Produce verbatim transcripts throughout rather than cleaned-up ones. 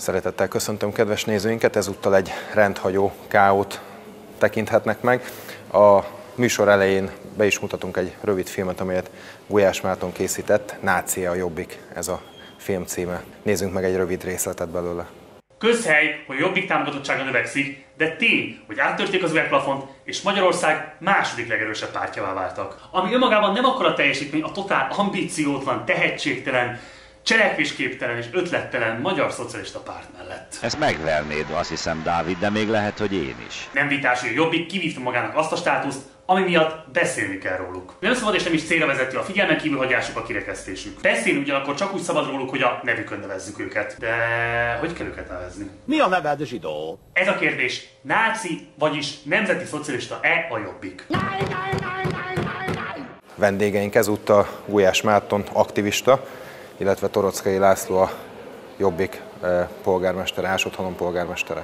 Szeretettel köszöntöm kedves nézőinket, ezúttal egy rendhagyó ká ót tekinthetnek meg. A műsor elején be is mutatunk egy rövid filmet, amelyet Gulyás Márton készített, Nácia a Jobbik, ez a film címe. Nézzünk meg egy rövid részletet belőle. Közhely, hogy a Jobbik támogatottsága növekszik, de tény, hogy áttörték az üvegplafont, és Magyarország második legerősebb pártjává váltak. Ami önmagában nem akkora teljesítmény a totál ambíciótlan, tehetségtelen, cselekvésképtelen és ötlettelen magyar szocialista párt mellett. Ezt megvernéd, azt hiszem, Dávid, de még lehet, hogy én is. Nem vitás, hogy a Jobbik kivívta magának azt a státuszt, ami miatt beszélni kell róluk. Nem szabad és nem is célra vezető a figyelmen kívülhagyásuk, a kirekesztésük. Beszélni ugyanakkor csak úgy szabad róluk, hogy a nevükön nevezzük őket. De hogy kell őket nevezni? Mi a neved, zsidó? Ez a kérdés. Náci, vagyis nemzeti szocialista-e a Jobbik? Vendégeink ezúttal Gulyás Márton, aktivista, illetve Toroczkai László, a Jobbik polgármestere, Ásotthalom polgármestere.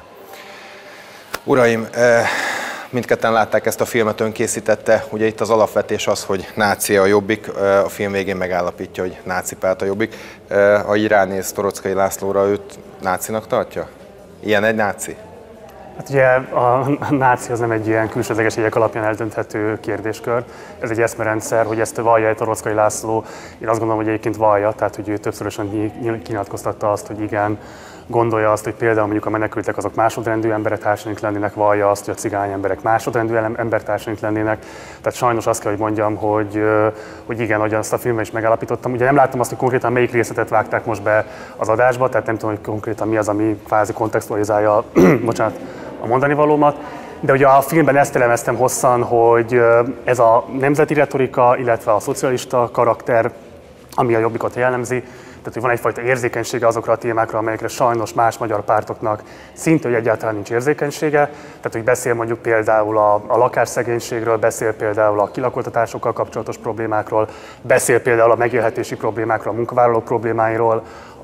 Uraim, mindketten látták ezt a filmet, ön készítette. Ugye itt az alapvetés az, hogy nácia a Jobbik, a film végén megállapítja, hogy náci párt a Jobbik. Ha így ránéz Toroczkai Lászlóra, őt nácinak tartja? Ilyen egy náci? Hát ugye a náci az nem egy ilyen külsőleges jegyek alapján eldönthető kérdéskör. Ez egy eszmerendszer, hogy ezt vallja Toroczkai László. Én azt gondolom, hogy egyébként vallja, tehát hogy ő többszörösen kinyilatkoztatta azt, hogy igen, gondolja azt, hogy például mondjuk a menekültek azok másodrendű embertársaink lennének, vallja azt, hogy a cigány emberek másodrendű embertársaink lennének. Tehát sajnos azt kell, hogy mondjam, hogy, hogy igen, hogy azt a filmben is megállapítottam. Ugye nem láttam azt, hogy konkrétan melyik részletet vágták most be az adásba, tehát nem tudom, hogy konkrétan mi az, ami kvázi kontextualizálja bocsánat, a mondani valómat. De ugye a filmben ezt elemeztem hosszan, hogy ez a nemzeti retorika, illetve a szocialista karakter, ami a Jobbikot jellemzi, tehát, hogy van egyfajta érzékenysége azokra a témákra, amelyekre sajnos más magyar pártoknak szinte, hogy egyáltalán nincs érzékenysége. Tehát, hogy beszél mondjuk például a, a lakásszegénységről, beszél például a kilakoltatásokkal kapcsolatos problémákról, beszél például a megélhetési problémákról, a munkavállalók problémáiról,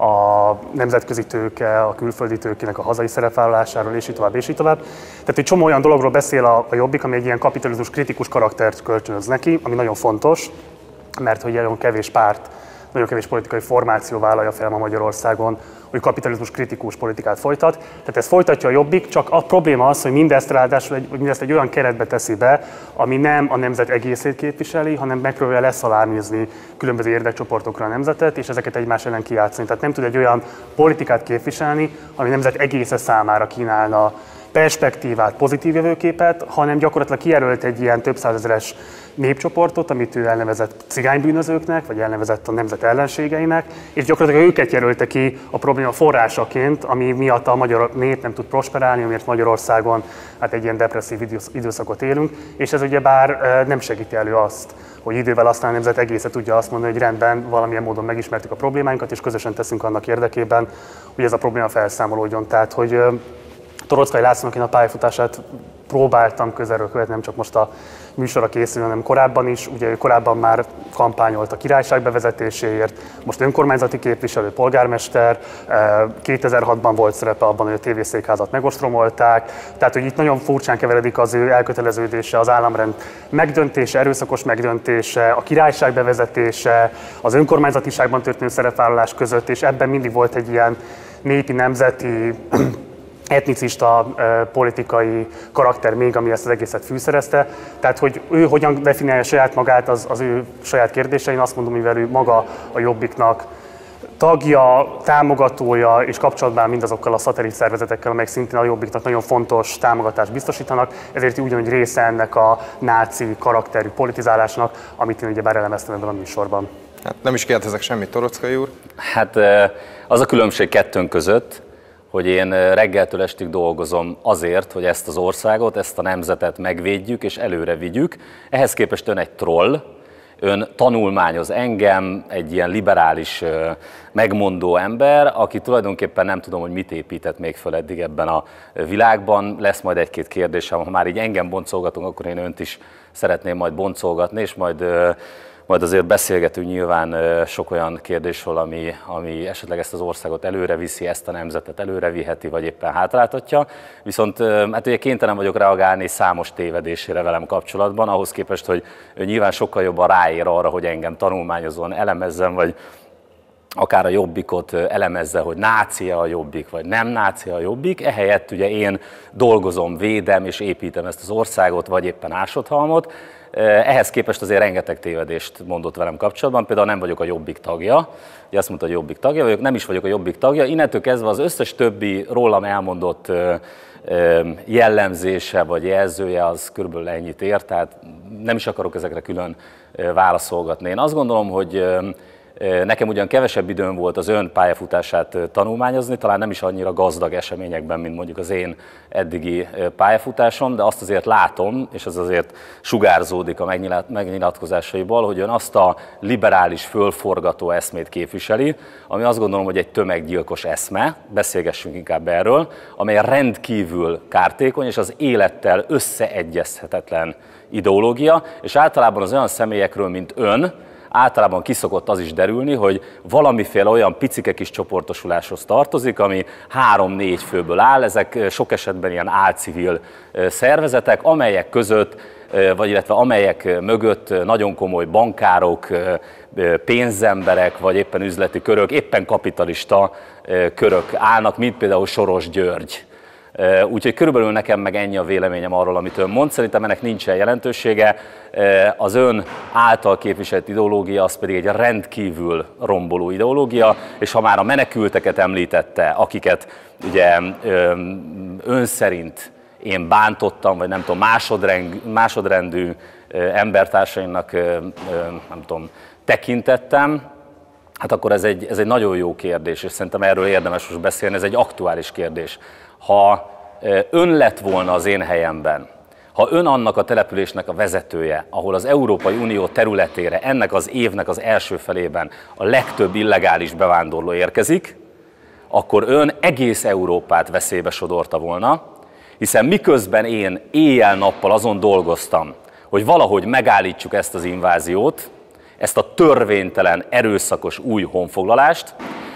a nemzetközi tőke, a külföldi tőkének a hazai szerepvállalásáról, és így tovább, és így tovább. Tehát egy csomó olyan dologról beszél a, a Jobbik, ami egy ilyen kapitalizmus kritikus karaktert kölcsönöz neki, ami nagyon fontos, mert hogy nagyon kevés párt, nagyon kevés politikai formáció vállalja fel ma Magyarországon, hogy kapitalizmus kritikus politikát folytat. Tehát ez folytatja a Jobbik, csak a probléma az, hogy mindezt ráadásul egy, hogy mindezt egy olyan keretbe teszi be, ami nem a nemzet egészét képviseli, hanem megpróbálja leszalámizni különböző érdekcsoportokra a nemzetet, és ezeket egymás ellen kijátszani. Tehát nem tud egy olyan politikát képviselni, ami nemzet egésze számára kínálna perspektívát, pozitív jövőképet, hanem gyakorlatilag kijelölt egy ilyen több százezeres népcsoportot, amit ő elnevezett cigánybűnözőknek, vagy elnevezett a nemzet ellenségeinek, és gyakorlatilag őket jelölte ki a probléma forrásaként, ami miatt a magyar nép nem tud prosperálni, amiért Magyarországon hát egy ilyen depresszív időszakot élünk, és ez ugyebár nem segíti elő azt, hogy idővel aztán a nemzet egészet tudja azt mondani, hogy rendben, valamilyen módon megismertük a problémáinkat, és közösen teszünk annak érdekében, hogy ez a probléma felszámolódjon. Tehát, hogy Toroczkai Lászlónak én a pályafutását próbáltam közelről követni, nem csak most a műsorra készül, hanem korábban is. Ugye ő korábban már kampányolt a királyság bevezetéséért, most önkormányzati képviselő, polgármester, kétezer-hatban volt szerepe abban, hogy a tévészékházat megostromolták. Tehát, hogy itt nagyon furcsán keveredik az ő elköteleződése, az államrend megdöntése, erőszakos megdöntése, a királyság bevezetése, az önkormányzatiságban történő szerepvállalás között, és ebben mindig volt egy ilyen népi, nemzeti, etnicista eh, politikai karakter még, ami ezt az egészet fűszerezte. Tehát, hogy ő hogyan definiálja saját magát, az, az ő saját kérdése. Én azt mondom, mivel ő maga a Jobbiknak tagja, támogatója és kapcsolatban mindazokkal a szatellit szervezetekkel, amelyek szintén a Jobbiknak nagyon fontos támogatást biztosítanak, ezért ugyanúgy része ennek a náci karakterű politizálásnak, amit én ugyebár elemeztem ebben a műsorban. Hát nem is kérdezek semmit, Toroczkai úr. Hát az a különbség kettőnk között, hogy én reggeltől estig dolgozom azért, hogy ezt az országot, ezt a nemzetet megvédjük és előre vigyük. Ehhez képest ön egy troll, ön tanulmányoz engem, egy ilyen liberális, megmondó ember, aki tulajdonképpen nem tudom, hogy mit épített még föl eddig ebben a világban. Lesz majd egy-két kérdésem, ha már így engem boncolgatunk, akkor én önt is szeretném majd boncolgatni, és majd Majd azért beszélgetünk nyilván sok olyan kérdésről, ami, ami esetleg ezt az országot előre viszi, ezt a nemzetet előre viheti, vagy éppen hátráltatja. Viszont hát ugye kénytelen vagyok reagálni számos tévedésére velem kapcsolatban, ahhoz képest, hogy ő nyilván sokkal jobban ráér arra, hogy engem tanulmányozóan elemezzen, vagy akár a Jobbikot elemezze, hogy nácia a Jobbik, vagy nem nácia a Jobbik, ehelyett ugye én dolgozom, védem és építem ezt az országot, vagy éppen Ásodhalmot. Ehhez képest azért rengeteg tévedést mondott velem kapcsolatban, például nem vagyok a Jobbik tagja, ugye azt mondta, hogy Jobbik tagja vagyok, nem is vagyok a Jobbik tagja, innentől kezdve az összes többi rólam elmondott jellemzése vagy jelzője az körülbelül ennyit ér, tehát nem is akarok ezekre külön válaszolgatni. Én azt gondolom, hogy nekem ugyan kevesebb időm volt az ön pályafutását tanulmányozni, talán nem is annyira gazdag eseményekben, mint mondjuk az én eddigi pályafutásom, de azt azért látom, és ez azért sugárzódik a megnyilatkozásaiból, hogy ön azt a liberális, fölforgató eszmét képviseli, ami azt gondolom, hogy egy tömeggyilkos eszme, beszélgessünk inkább erről, amely rendkívül kártékony és az élettel összeegyezhetetlen ideológia, és általában az olyan személyekről, mint ön, általában kiszokott az is derülni, hogy valamiféle olyan picike kis csoportosuláshoz tartozik, ami három-négy főből áll, ezek sok esetben ilyen álcivil szervezetek, amelyek között, vagy illetve amelyek mögött nagyon komoly bankárok, pénzemberek, vagy éppen üzleti körök, éppen kapitalista körök állnak, mint például Soros György. Úgyhogy körülbelül nekem meg ennyi a véleményem arról, amit ön mond. Szerintem ennek nincsen jelentősége. Az ön által képviselt ideológia, az pedig egy rendkívül romboló ideológia, és ha már a menekülteket említette, akiket ugye ön szerint én bántottam, vagy nem tudom, másodrend, másodrendű embertársaimnak nem tudom, tekintettem, hát akkor ez egy, ez egy nagyon jó kérdés, és szerintem erről érdemes most beszélni, ez egy aktuális kérdés. Ha ön lett volna az én helyemben, ha ön annak a településnek a vezetője, ahol az Európai Unió területére ennek az évnek az első felében a legtöbb illegális bevándorló érkezik, akkor ön egész Európát veszélybe sodorta volna, hiszen miközben én éjjel-nappal azon dolgoztam, hogy valahogy megállítsuk ezt az inváziót, ezt a törvénytelen, erőszakos új honfoglalást,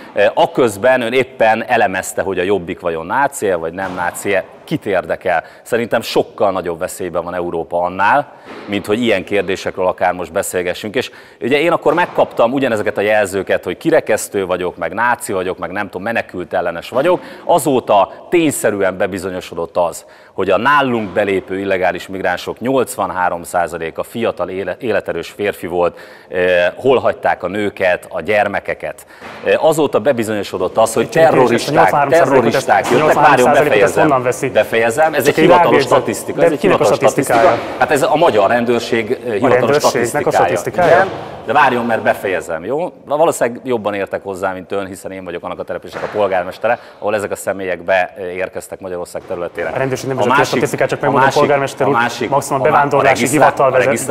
aközben ön éppen elemezte, hogy a Jobbik vajon nácia, vagy nem nácia, kit érdekel. Szerintem sokkal nagyobb veszélyben van Európa annál, mint hogy ilyen kérdésekről akár most beszélgessünk. És ugye én akkor megkaptam ugyanezeket a jelzőket, hogy kirekesztő vagyok, meg náci vagyok, meg nem tudom, menekült ellenes vagyok. Azóta tényszerűen bebizonyosodott az, hogy a nálunk belépő illegális migránsok nyolcvanhárom százaléka fiatal életerős férfi volt, hol hagyták a nőket, a gyermekeket. Azóta bebizonyosodott az, hogy terroristák, terroristák jöttek, várjon, befejezem. Befejezem, ez egy hivatalos statisztika, ez egy hivatalos statisztika. Hát ez a magyar rendőrség hivatalos statisztikája. De várjon, mert befejezem, jó? Valószínűleg jobban értek hozzá, mint ön, hiszen én vagyok annak a településnek a polgármestere, ahol ezek a személyek beérkeztek Magyarország területére. A rendőrség nem vezeti a statisztikát, csak megmondom, a polgármester úr, maximum a bevándorlási hivatal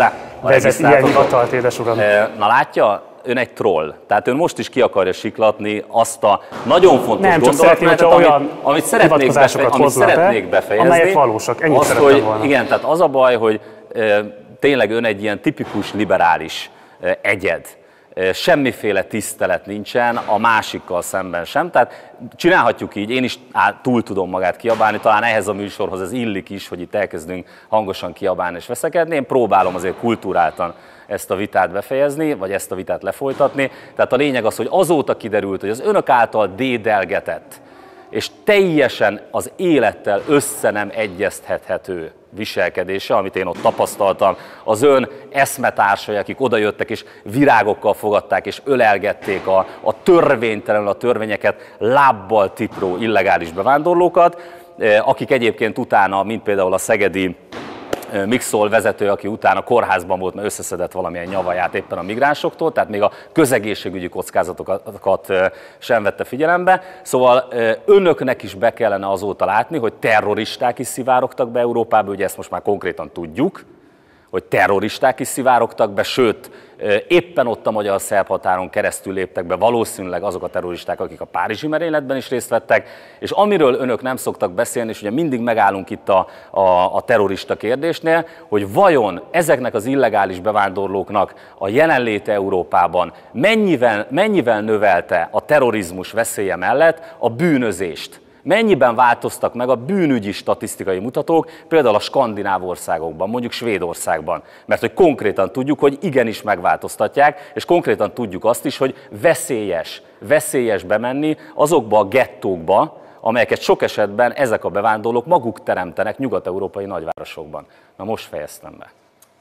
vezet ilyen hivatalt, édes uram. Na látja? Ön egy troll. Tehát ön most is ki akarja siklatni azt a nagyon fontos nem, gondolatmenetet, amit, amit szeretnék, befe amit szeretnék befejezni. Amelyek valósak, ennyit azt, hogy, volna. Igen, tehát az a baj, hogy e, tényleg ön egy ilyen tipikus liberális e, egyed. E, semmiféle tisztelet nincsen a másikkal szemben sem. Tehát csinálhatjuk így, én is á, túl tudom magát kiabálni, talán ehhez a műsorhoz ez illik is, hogy itt elkezdünk hangosan kiabálni és veszekedni. Én próbálom azért kultúráltan ezt a vitát befejezni, vagy ezt a vitát lefolytatni. Tehát a lényeg az, hogy azóta kiderült, hogy az önök által dédelgetett, és teljesen az élettel össze nem egyeztethető viselkedése, amit én ott tapasztaltam, az ön eszmetársai, akik odajöttek és virágokkal fogadták és ölelgették a, a törvénytelenül a törvényeket lábbal tipró illegális bevándorlókat, akik egyébként utána, mint például a szegedi Mixol vezető, aki utána kórházban volt, mert összeszedett valamilyen nyavaját éppen a migránsoktól, tehát még a közegészségügyi kockázatokat sem vette figyelembe. Szóval önöknek is be kellene azóta látni, hogy terroristák is szivárogtak be Európába, ugye ezt most már konkrétan tudjuk, hogy terroristák is szivárogtak be, sőt, éppen ott a magyar-szerb határon keresztül léptek be valószínűleg azok a terroristák, akik a párizsi merényletben is részt vettek, és amiről önök nem szoktak beszélni, és ugye mindig megállunk itt a, a, a terrorista kérdésnél, hogy vajon ezeknek az illegális bevándorlóknak a jelenléte Európában mennyivel, mennyivel növelte a terrorizmus veszélye mellett a bűnözést, Mennyiben változtak meg a bűnügyi statisztikai mutatók, például a skandináv országokban, mondjuk Svédországban? Mert hogy konkrétan tudjuk, hogy igenis megváltoztatják, és konkrétan tudjuk azt is, hogy veszélyes, veszélyes bemenni azokba a gettókba, amelyeket sok esetben ezek a bevándorlók maguk teremtenek nyugat-európai nagyvárosokban. Na most fejeztem be.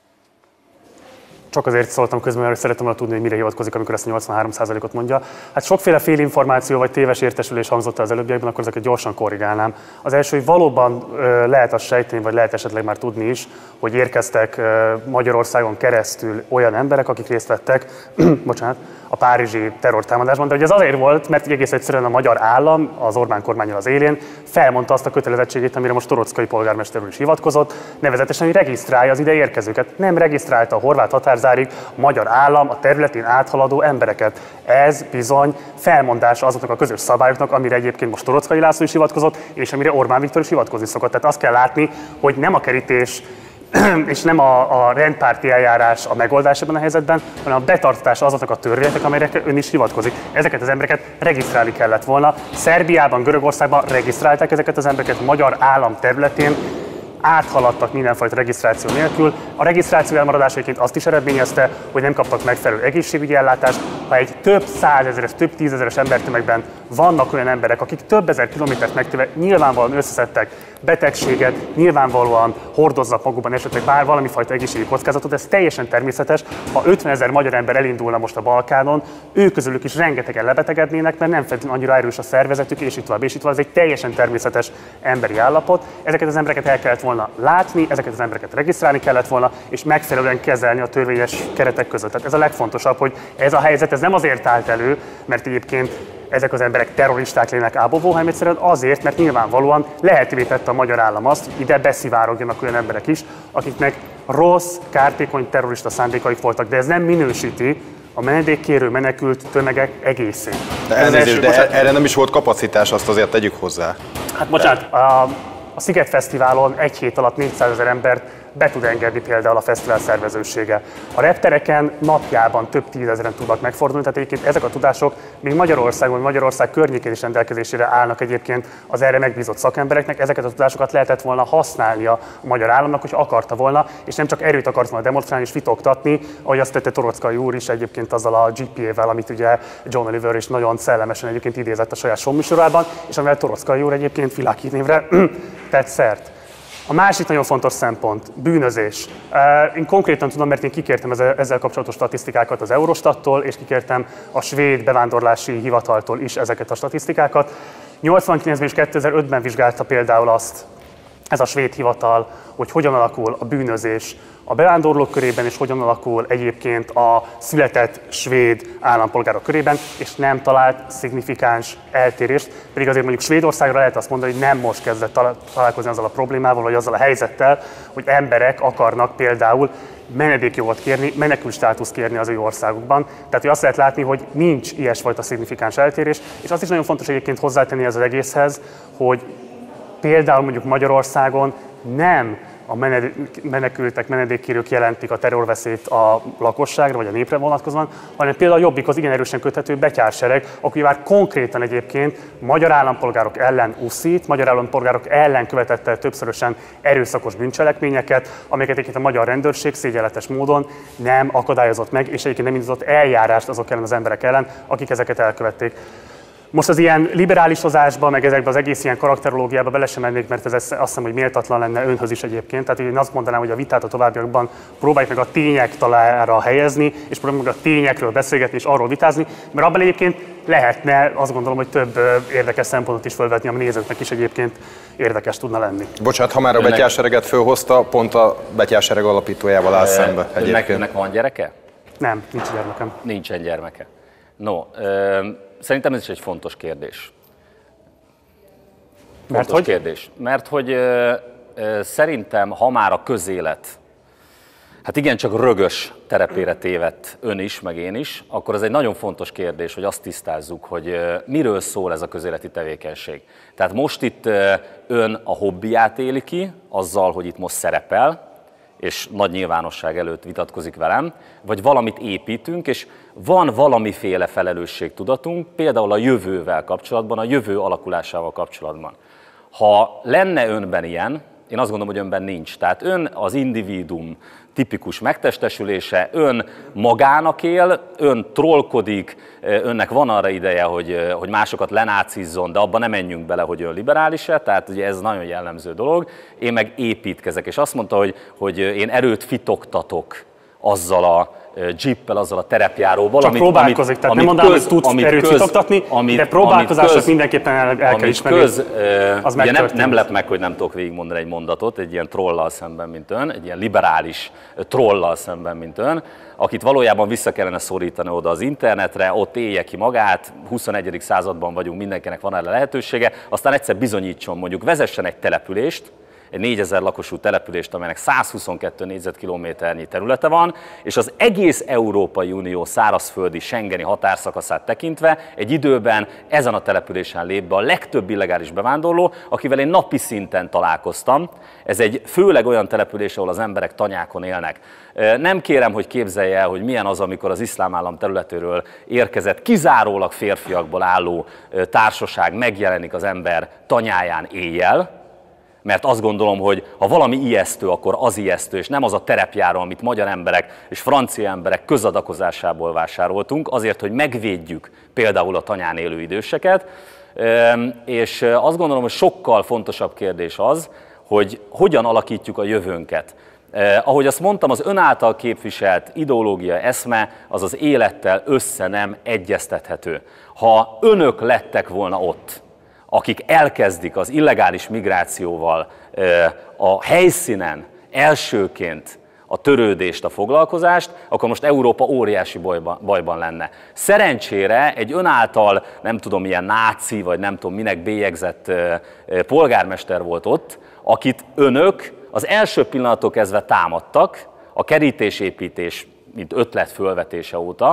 Csak azért szóltam közben, mert szeretem volna tudni, hogy mire hivatkozik, amikor ezt a nyolcvanhárom százalékot mondja. Hát sokféle félinformáció vagy téves értesülés hangzott el az előbbiekben, akkor ezeket gyorsan korrigálnám. Az első, hogy valóban ö, lehet azt sejteni, vagy lehet esetleg már tudni is, hogy érkeztek ö, Magyarországon keresztül olyan emberek, akik részt vettek, bocsánat, a párizsi terrortámadásban, de hogy ez azért volt, mert egész egyszerűen a magyar állam, az Orbán kormánnyal az élén felmondta azt a kötelezettségét, amire most Toroczkai polgármester úr is hivatkozott, nevezetesen, hogy regisztrálja az ide érkezőket. Nem regisztrálta a horvát határzárig a magyar állam a területén áthaladó embereket. Ez bizony felmondása azoknak a közös szabályoknak, amire egyébként most Toroczkai László is hivatkozott, és amire Orbán Viktor is hivatkozni szokott. Tehát azt kell látni, hogy nem a kerítés és nem a, a rendpárti eljárás a megoldás ebben a helyzetben, hanem a betartatása azoknak a törvényeknek, amelyekre ön is hivatkozik. Ezeket az embereket regisztrálni kellett volna. Szerbiában, Görögországban regisztrálták ezeket az embereket, a magyar állam területén áthaladtak mindenfajta regisztráció nélkül. A regisztráció elmaradása egyébként azt is eredményezte, hogy nem kaptak megfelelő egészségügyi ellátást. Ha egy több százezeres, több tízezeres embertömegben vannak olyan emberek, akik több ezer kilométert megtéve nyilvánvalóan összeszedtek betegséget, nyilvánvalóan hordoznak magukban esetleg bár valami fajta egészségügyi kockázatot, ez teljesen természetes. Ha ötvenezer magyar ember elindulna most a Balkánon, ők közülük is rengetegen lebetegednének, mert nem feltétlenül annyira erős a szervezetük, és itt tovább, és itt tovább. Ez egy teljesen természetes emberi állapot. Ezeket az embereket el kellett volna látni, ezeket az embereket regisztrálni kellett volna, és megfelelően kezelni a törvényes keretek között. Tehát ez a legfontosabb, hogy ez a helyzet ez nem azért állt elő, mert egyébként ezek az emberek terroristák lennének ábovó, hanem egyszerűen azért, mert nyilvánvalóan lehetővé tette a magyar állam azt, hogy ide beszivárogjanak olyan emberek is, akiknek rossz, kártékony terrorista szándékaik voltak, de ez nem minősíti a menedékkérő menekült tömegek egészét. De, elnézést, de bocsánat, erre nem is volt kapacitás, azt azért tegyük hozzá. Hát bocsánat, a, a Sziget Fesztiválon egy hét alatt négyszázezer embert be tud engedni például a fesztivál szervezősége. A reptereken napjában több tízezeren tudnak megfordulni, tehát egyébként ezek a tudások még Magyarországon, vagy Magyarország környékén is rendelkezésére állnak egyébként az erre megbízott szakembereknek. Ezeket a tudásokat lehetett volna használnia a magyar államnak, hogy akarta volna, és nem csak erőt akart volna demonstrálni és vitogtatni, ahogy azt tette Toroczkai úr is egyébként azzal a gé pé á-vel, amit ugye John Oliver is nagyon szellemesen egyébként idézett a saját showműsorában, és amivel Toroczkai úr egyébként világhírnévre tett szert. A másik nagyon fontos szempont, bűnözés. Én konkrétan tudom, mert én kikértem ezzel kapcsolatos statisztikákat az Eurostattól, és kikértem a svéd bevándorlási hivataltól is ezeket a statisztikákat. nyolcvankilencben és kétezer-ötben vizsgálta például azt ez a svéd hivatal, hogy hogyan alakul a bűnözés a bevándorlók körében, és hogyan alakul egyébként a született svéd állampolgárok körében, és nem talált szignifikáns eltérést. Pedig azért mondjuk Svédországra lehet azt mondani, hogy nem most kezdett találkozni azzal a problémával, vagy azzal a helyzettel, hogy emberek akarnak például menedékjogot kérni, menekült státuszt kérni az ő országukban. Tehát hogy azt lehet látni, hogy nincs ilyesfajta szignifikáns eltérés, és azt is nagyon fontos egyébként hozzátenni ez az egészhez, hogy például mondjuk Magyarországon nem a menekültek, menedékkérők jelentik a terrorveszélyt a lakosságra vagy a népre vonatkozóan, hanem például a Jobbikhoz igen erősen köthető betyársereg, aki már konkrétan egyébként magyar állampolgárok ellen uszít, magyar állampolgárok ellen követett el többszörösen erőszakos bűncselekményeket, amiket egyébként a magyar rendőrség szégyenletes módon nem akadályozott meg, és egyébként nem indított eljárást azok ellen az emberek ellen, akik ezeket elkövették. Most az ilyen liberálisozásba, meg ezekbe az egész ilyen karakterológiába bele sem mennék, mert ez azt hiszem, hogy méltatlan lenne önhöz is egyébként. Tehát én azt mondanám, hogy a vitát a továbbiakban próbáljuk meg a tények talára helyezni, és próbáljuk meg a tényekről beszélgetni és arról vitázni, mert abban egyébként lehetne, azt gondolom, hogy több érdekes szempontot is felvetni, ami nézőknek is egyébként érdekes tudna lenni. Bocsánat, ha már a önnek... betyársereget fölhozta, pont a betyársereg alapítójával áll szembe egyébként. Önnek van gyereke? Nem, nincs gyermekem. Nincsen gyermeke. No, ö, szerintem ez is egy fontos kérdés. Fontos Mert hogy? kérdés. Mert hogy ö, ö, szerintem, ha már a közélet, hát igen, csak rögös terepére tévedt ön is, meg én is, akkor ez egy nagyon fontos kérdés, hogy azt tisztázzuk, hogy ö, miről szól ez a közéleti tevékenység. Tehát most itt ö, ön a hobbiját éli ki, azzal, hogy itt most szerepel, és nagy nyilvánosság előtt vitatkozik velem, vagy valamit építünk, és van valamiféle felelősségtudatunk, például a jövővel kapcsolatban, a jövő alakulásával kapcsolatban. Ha lenne önben ilyen, én azt gondolom, hogy önben nincs. Tehát ön az individuum tipikus megtestesülése, ön magának él, ön trollkodik, önnek van arra ideje, hogy, hogy másokat lenácizzon, de abban nem menjünk bele, hogy ön liberális-e, tehát ugye ez nagyon jellemző dolog. Én meg építkezek, és azt mondta, hogy, hogy én erőt fitoktatok azzal a jeeppel, azzal a terepjáróval. Csak amit, próbálkozik, amit, tehát amit nem mondanám, köz, hogy tudsz erőt fitoktatni, amit, de próbálkozások köz, mindenképpen el, el kell ismerni. Köz, az ugye nem, nem lep meg, hogy nem tudok végigmondani egy mondatot, egy ilyen trollal szemben, mint ön, egy ilyen liberális trollal szemben, mint ön, akit valójában vissza kellene szorítani oda az internetre, ott élje ki magát, huszonegyedik században vagyunk, mindenkinek van erre lehetősége, aztán egyszer bizonyítson, mondjuk vezessen egy települést, egy négyezer lakosú települést, amelynek százhuszonkettő négyzetkilométernyi területe van, és az egész Európai Unió szárazföldi schengeni határszakaszát tekintve egy időben ezen a településen lép be a legtöbb illegális bevándorló, akivel én napi szinten találkoztam. Ez egy főleg olyan település, ahol az emberek tanyákon élnek. Nem kérem, hogy képzelje el, hogy milyen az, amikor az iszlám állam területéről érkezett kizárólag férfiakból álló társaság megjelenik az ember tanyáján éjjel, mert azt gondolom, hogy ha valami ijesztő, akkor az ijesztő, és nem az a terepjáró, amit magyar emberek és francia emberek közadakozásából vásároltunk, azért, hogy megvédjük például a tanyán élő időseket. És azt gondolom, hogy sokkal fontosabb kérdés az, hogy hogyan alakítjuk a jövőnket. Eh, ahogy azt mondtam, az ön által képviselt ideológia, eszme, az az élettel össze nem egyeztethető. Ha önök lettek volna ott, akik elkezdik az illegális migrációval a helyszínen elsőként a törődést, a foglalkozást, akkor most Európa óriási bajban, bajban lenne. Szerencsére egy ön által, nem tudom, milyen náci, vagy nem tudom, minek bélyegzett polgármester volt ott, akit önök az első pillanattól kezdve támadtak, a kerítésépítés, mint ötlet fölvetése óta,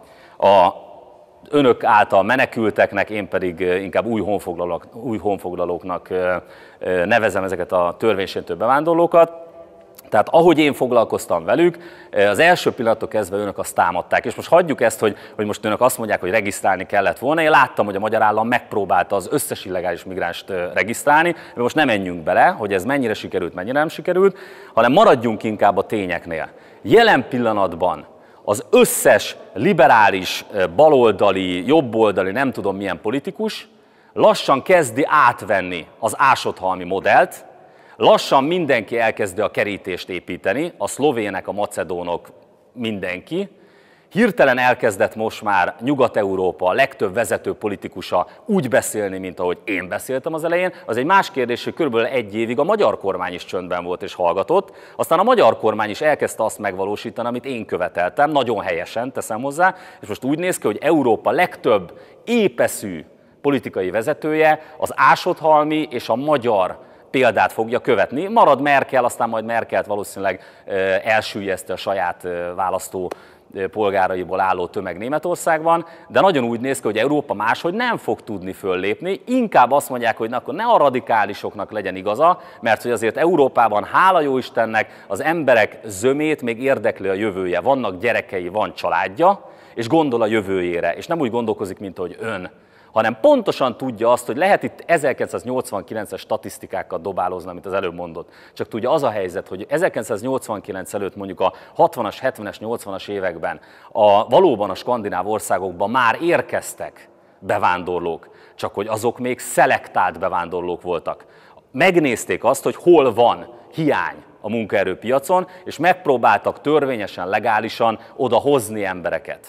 a önök által menekülteknek, én pedig inkább új honfoglalók, új honfoglalóknak nevezem ezeket a törvénysértő bevándorlókat. Tehát ahogy én foglalkoztam velük, az első pillanattól kezdve önök azt támadták. És most hagyjuk ezt, hogy, hogy most önök azt mondják, hogy regisztrálni kellett volna. Én láttam, hogy a magyar állam megpróbálta az összes illegális migránst regisztrálni, de most nem menjünk bele, hogy ez mennyire sikerült, mennyire nem sikerült, hanem maradjunk inkább a tényeknél. Jelen pillanatban az összes liberális, baloldali, jobboldali, nem tudom milyen politikus lassan kezdi átvenni az ásodhalmi modellt, lassan mindenki elkezdi a kerítést építeni, a szlovének, a macedónok, mindenki. Hirtelen elkezdett most már Nyugat-Európa legtöbb vezető politikusa úgy beszélni, mint ahogy én beszéltem az elején. Az egy más kérdés, hogy körülbelül egy évig a magyar kormány is csöndben volt és hallgatott. Aztán a magyar kormány is elkezdte azt megvalósítani, amit én követeltem, nagyon helyesen teszem hozzá, és most úgy néz ki, hogy Európa legtöbb épeszű politikai vezetője az ásodhalmi és a magyar példát fogja követni. Marad Merkel, aztán majd Merkelt valószínűleg elsüllyeszti a saját választó polgáraiból álló tömeg Németországban, de nagyon úgy néz ki, hogy Európa máshogy nem fog tudni föllépni, inkább azt mondják, hogy na, akkor ne a radikálisoknak legyen igaza, mert hogy azért Európában, hála jó Istennek, az emberek zömét még érdekli a jövője. Vannak gyerekei, van családja, és gondol a jövőjére, és nem úgy gondolkozik, mint ahogy ön, hanem pontosan tudja azt, hogy lehet itt ezerkilencszáznyolcvankilences statisztikákat dobálózni, amit az előbb mondott. Csak tudja, az a helyzet, hogy ezerkilencszáznyolcvankilenc előtt mondjuk a hatvanas, hetvenes, nyolcvanas években a, valóban a skandináv országokban már érkeztek bevándorlók, csak hogy azok még szelektált bevándorlók voltak. Megnézték azt, hogy hol van hiány a munkaerőpiacon, és megpróbáltak törvényesen, legálisan oda hozni embereket.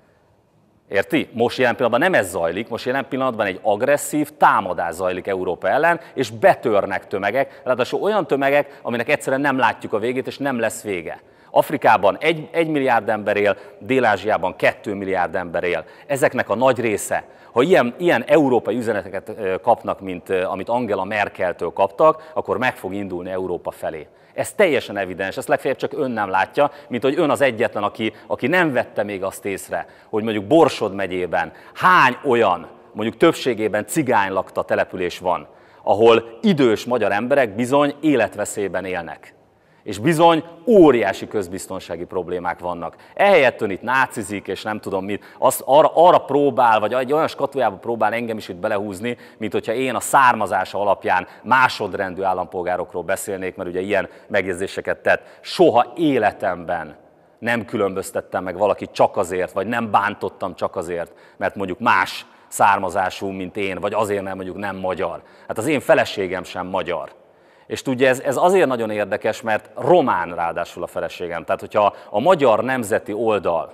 Érti? Most jelen pillanatban nem ez zajlik, most jelen pillanatban egy agresszív támadás zajlik Európa ellen, és betörnek tömegek, ráadásul olyan tömegek, aminek egyszerűen nem látjuk a végét, és nem lesz vége. Afrikában egy, egy milliárd ember él, Dél-Ázsiában kettő milliárd ember él. Ezeknek a nagy része, ha ilyen, ilyen európai üzeneteket kapnak, mint amit Angela Merkeltől kaptak, akkor meg fog indulni Európa felé. Ez teljesen evidens, ezt legfeljebb csak ön nem látja, mint hogy ön az egyetlen, aki, aki nem vette még azt észre, hogy mondjuk Borsod megyében hány olyan, mondjuk többségében cigánylakta település van, ahol idős magyar emberek bizony életveszélyben élnek. És bizony óriási közbiztonsági problémák vannak. Ehelyett ön itt nácizik, és nem tudom mit, azt arra, arra próbál, vagy egy olyan skatujába próbál engem is itt belehúzni, mint hogyha én a származása alapján másodrendű állampolgárokról beszélnék, mert ugye ilyen megjegyzéseket tett. Soha életemben nem különböztettem meg valakit csak azért, vagy nem bántottam csak azért, mert mondjuk más származású, mint én, vagy azért, mert mondjuk nem magyar. Hát az én feleségem sem magyar. És tudja, ez, ez azért nagyon érdekes, mert román ráadásul a feleségem. Tehát, hogyha a magyar nemzeti oldal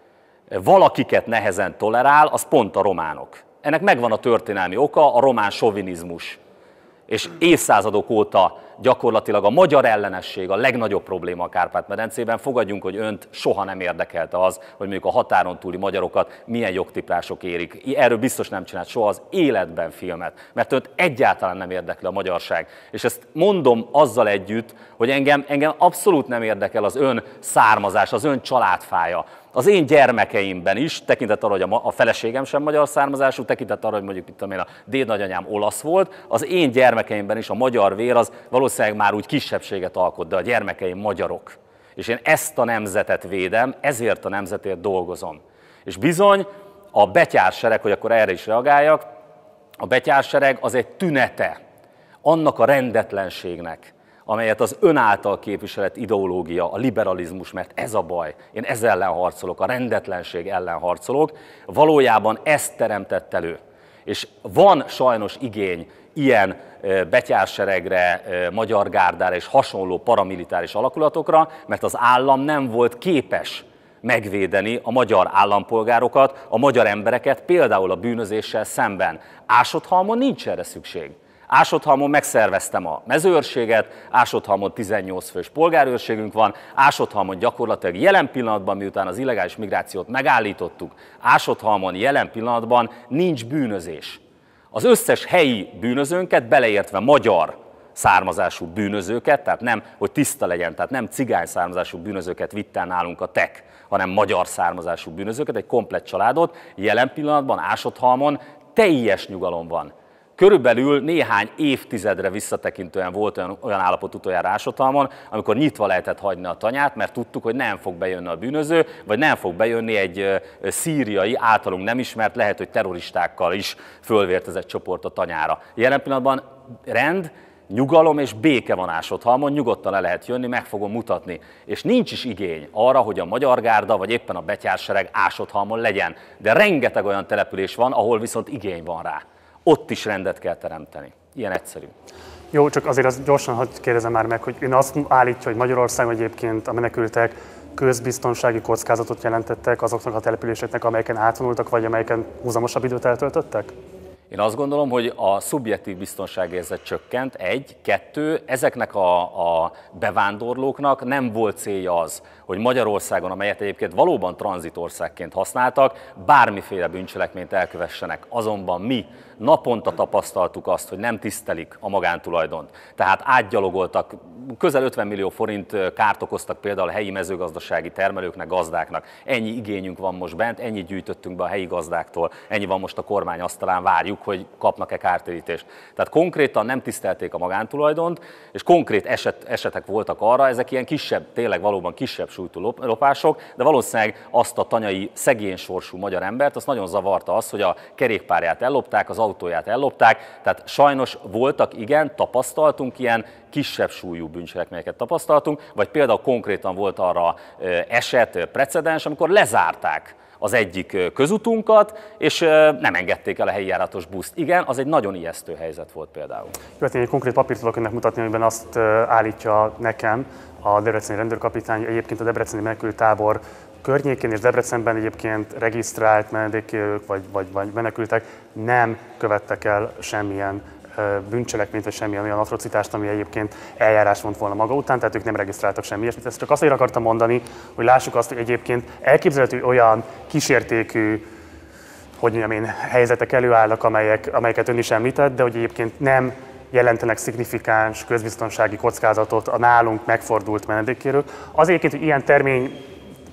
valakiket nehezen tolerál, az pont a románok. Ennek megvan a történelmi oka, a román sovinizmus. És évszázadok óta gyakorlatilag a magyar ellenesség a legnagyobb probléma a Kárpát-medencében. Fogadjunk, hogy önt soha nem érdekelte az, hogy mondjuk a határon túli magyarokat milyen jogtiprások érik. Erről biztos nem csinált soha az életben filmet, mert önt egyáltalán nem érdekli a magyarság. És ezt mondom azzal együtt, hogy engem, engem abszolút nem érdekel az ön származás, az ön családfája. Az én gyermekeimben is, tekintet arra, hogy a, a feleségem sem magyar származású, tekintet arra, hogy mondjuk mit tudom én, a dédnagyanyám olasz volt, az én gyermekeimben is a magyar vér az valószínűleg már úgy kisebbséget alkot, de a gyermekeim magyarok. És én ezt a nemzetet védem, ezért a nemzetért dolgozom. És bizony a betyársereg, hogy akkor erre is reagáljak, a betyársereg az egy tünete annak a rendetlenségnek, amelyet az ön által képviselt ideológia, a liberalizmus, mert ez a baj. Én ez ellen harcolok, a rendetlenség ellen harcolok. Valójában ezt teremtett elő. És van sajnos igény ilyen betyárseregre, magyar gárdára és hasonló paramilitáris alakulatokra, mert az állam nem volt képes megvédeni a magyar állampolgárokat, a magyar embereket, például a bűnözéssel szemben. Ásodhalmon nincs erre szükség. Ásodhalmon megszerveztem a mezőőrséget, Ásodhalmon tizennyolc fős polgárőrségünk van, Ásodhalmon gyakorlatilag jelen pillanatban, miután az illegális migrációt megállítottuk, Ásodhalmon jelen pillanatban nincs bűnözés. Az összes helyi bűnözőnket, beleértve magyar származású bűnözőket, tehát nem, hogy tiszta legyen, tehát nem cigány származású bűnözőket vitt el nálunk a tek, hanem magyar származású bűnözőket, egy komplett családot, jelen pillanatban Ásodhalmon teljes nyugalom van. Körülbelül néhány évtizedre visszatekintően volt olyan, olyan állapot utoljára Ásodhalmon, amikor nyitva lehetett hagyni a tanyát, mert tudtuk, hogy nem fog bejönni a bűnöző, vagy nem fog bejönni egy szíriai, általunk nem ismert, lehet, hogy terroristákkal is fölvértezett csoport a tanyára. Jelen pillanatban rend, nyugalom és béke van Ásodhalmon, nyugodtan le lehet jönni, meg fogom mutatni. És nincs is igény arra, hogy a magyar gárda, vagy éppen a betyársereg Ásodhalmon legyen. De rengeteg olyan település van, ahol viszont igény van rá. Ott is rendet kell teremteni. Ilyen egyszerű. Jó, csak azért az gyorsan hadd kérdezem már meg, hogy ön azt állítja, hogy Magyarországon egyébként a menekültek közbiztonsági kockázatot jelentettek azoknak a településeknek, amelyeken átvonultak, vagy amelyeken húzamosabb időt eltöltöttek? Én azt gondolom, hogy a szubjektív biztonságérzet csökkent, egy, kettő, ezeknek a, a bevándorlóknak nem volt célja az, hogy Magyarországon, amelyet egyébként valóban tranzitországként használtak, bármiféle bűncselekményt elkövessenek. Azonban mi naponta tapasztaltuk azt, hogy nem tisztelik a magántulajdont. Tehát átgyalogoltak, közel ötven millió forint kárt okoztak például a helyi mezőgazdasági termelőknek, gazdáknak. Ennyi igényünk van most bent, ennyit gyűjtöttünk be a helyi gazdáktól, ennyi van most a kormány asztalán, várjuk, hogy kapnak-e kártérítést. Tehát konkrétan nem tisztelték a magántulajdont, és konkrét eset, esetek voltak arra, ezek ilyen kisebb, tényleg valóban kisebb sújtú lopások, de valószínűleg azt a tanyai szegény sorsú magyar embert, azt nagyon zavarta az, hogy a kerékpárját ellopták, az autóját ellopták, tehát sajnos voltak, igen, tapasztaltunk ilyen kisebb súlyú bűncselekményeket tapasztaltunk, vagy például konkrétan volt arra eset, precedens, amikor lezárták az egyik közutunkat, és nem engedték el a helyi járatos buszt. Igen, az egy nagyon ijesztő helyzet volt például. Jó, én egy konkrét papírt tudok önnek mutatni, amiben azt állítja nekem a debreceni rendőrkapitány, egyébként a debreceni menekülttábor környékén és Debrecenben egyébként regisztrált menedékkérők vagy, vagy, vagy menekültek nem követtek el semmilyen bűncselekményt, vagy semmilyen olyan atrocitást, ami egyébként eljárás vont volna maga után, tehát ők nem regisztráltak semmi ilyesmit. Ezt csak azért akartam mondani, hogy lássuk azt, hogy egyébként elképzelhető olyan kísértékű, hogy mondjam én, helyzetek előállnak, amelyek, amelyeket ön is említett, de hogy egyébként nem jelentenek szignifikáns közbiztonsági kockázatot a nálunk megfordult menedékkérők. Azért, hogy ilyen termény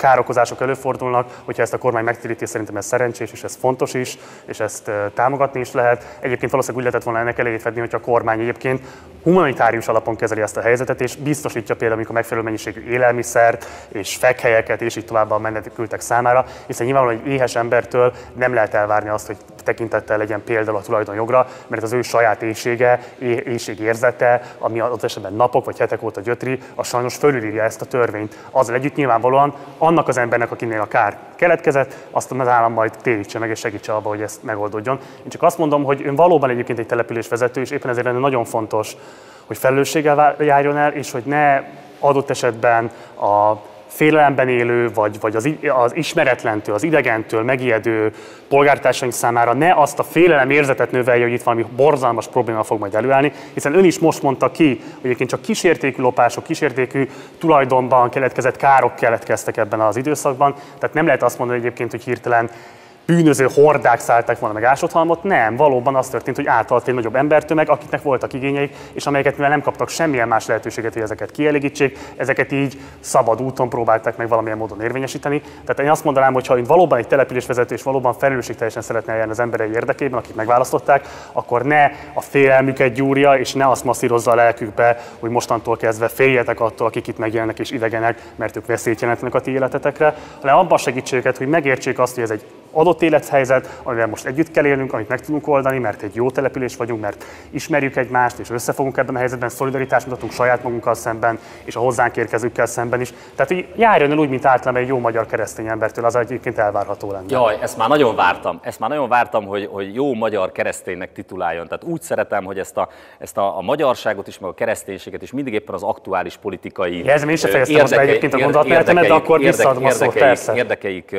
károkozások előfordulnak, hogyha ezt a kormány megtéríti, szerintem ez szerencsés, és ez fontos is, és ezt támogatni is lehet. Egyébként valószínűleg úgy lehetett volna ennek elejét fedni, hogyha a kormány egyébként humanitárius alapon kezeli ezt a helyzetet, és biztosítja például, amikor megfelelő mennyiségű élelmiszert és fekhelyeket, és így tovább a menekültek számára, hiszen nyilvánvalóan egy éhes embertől nem lehet elvárni azt, hogy tekintettel legyen például a tulajdonjogra, mert az ő saját éhsége, éhségérzete, ami az esetben napok vagy hetek óta gyötri, az sajnos fölülírja ezt a törvényt. Azzal együtt nyilvánvalóan annak az embernek, akinél a kár keletkezett, azt az állam majd térítse meg és segítse abba, hogy ez megoldódjon. Én csak azt mondom, hogy ön valóban egyébként egy településvezető, és éppen ezért lenne nagyon fontos, hogy felelősséggel járjon el, és hogy ne adott esetben a félelemben élő, vagy, vagy az, az ismeretlentől, az idegentől megijedő polgártársaink számára ne azt a félelem érzetet növelje, hogy itt valami borzalmas probléma fog majd előállni, hiszen ön is most mondta ki, hogy egyébként csak kísértékű lopások, kísértékű tulajdonban keletkezett károk keletkeztek ebben az időszakban, tehát nem lehet azt mondani egyébként, hogy hirtelen bűnöző hordák szállták volna meg Ásotthalmot, nem, valóban az történt, hogy átalt egy nagyobb embertömeg, akiknek voltak igényeik, és amelyeket mivel nem kaptak semmilyen más lehetőséget, hogy ezeket kielégítsék, ezeket így szabad úton próbálták meg valamilyen módon érvényesíteni. Tehát én azt mondanám, hogy ha ön valóban egy településvezető és valóban felelősségteljesen szeretne eljárni az emberei érdekében, akik megválasztották, akkor ne a félelmüket gyúrja, és ne azt masszírozza a lelkükbe, hogy mostantól kezdve féljetek attól, akik itt megjelennek és idegenek, mert ők veszélyt jelentenek a ti életetekre, hanem abban segítséget, hogy megértsék azt, hogy ez egy adott élethelyzet, amivel most együtt kell élnünk, amit meg tudunk oldani, mert egy jó település vagyunk, mert ismerjük egymást, és összefogunk ebben a helyzetben, szolidaritást mutatunk saját magunkkal szemben, és a hozzánk érkezőkkel szemben is. Tehát, hogy járjon el úgy, mint általában egy jó magyar keresztény embertől, az egyébként elvárható lenne. Jaj, ezt már nagyon vártam. Ezt már nagyon vártam, hogy, hogy jó magyar kereszténynek tituláljon. Tehát úgy szeretem, hogy ezt a, ezt a, a magyarságot is, meg a kereszténységet is mindig éppen az aktuális politikai Jelzem, én sem fejeztem most be egyébként a gondolatmenetemet, de akkor visszaadom a szót, persze. Érdekeik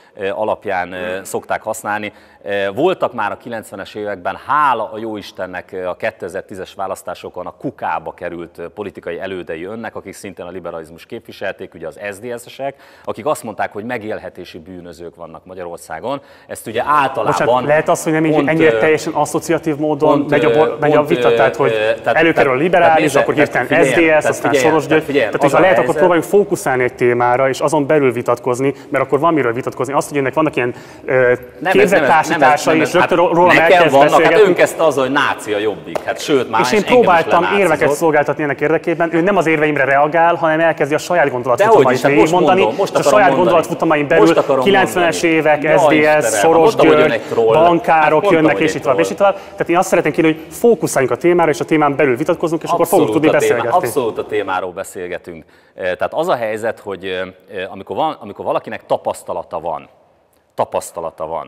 alapján szokták használni. Voltak már a kilencvenes években, hála a jóistennek a kétezer-tízes választásokon a kukába került politikai elődei önnek, akik szintén a liberalizmus képviselték, ugye az es zé es esek, akik azt mondták, hogy megélhetési bűnözők vannak Magyarországon. Ezt ugye általában... Bocsánat, lehet az, hogy nem így ennyire teljesen asszociatív módon pont, megy, a, megy a vita, tehát hogy tehát, előkerül a liberális, tehát, akkor hirtelen es zé es, aztán Soros György. Tehát, hogyha lehet, akkor próbáljuk fókuszálni egy témára, és azon belül vitatkozni, mert akkor van miről vitatkozni. Azt, hogy ennek vannak ilyen képzett társításai, és rögtön rólam elkezd beszélgetni. Hát ön kezdte azzal, hogy náci a Jobbik. Hát sőt, már és én próbáltam érveket szolgáltatni ennek érdekében. Ő nem az érveimre reagál, hanem elkezdi a saját gondolatfutamait végigmondani. A saját gondolatfutamain belül kilencvenes évek, es zé es, Soros György, bankárok jönnek, és itt tovább, és itt tovább. Tehát én azt szeretném kérni, hogy fókuszáljunk a témára, és a témán belül vitatkozunk, és akkor fogunk tudni beszélgetni. Abszolút a témáról beszélgetünk. Tehát az a helyzet, hogy amikor, van, amikor valakinek tapasztalata van, tapasztalata van,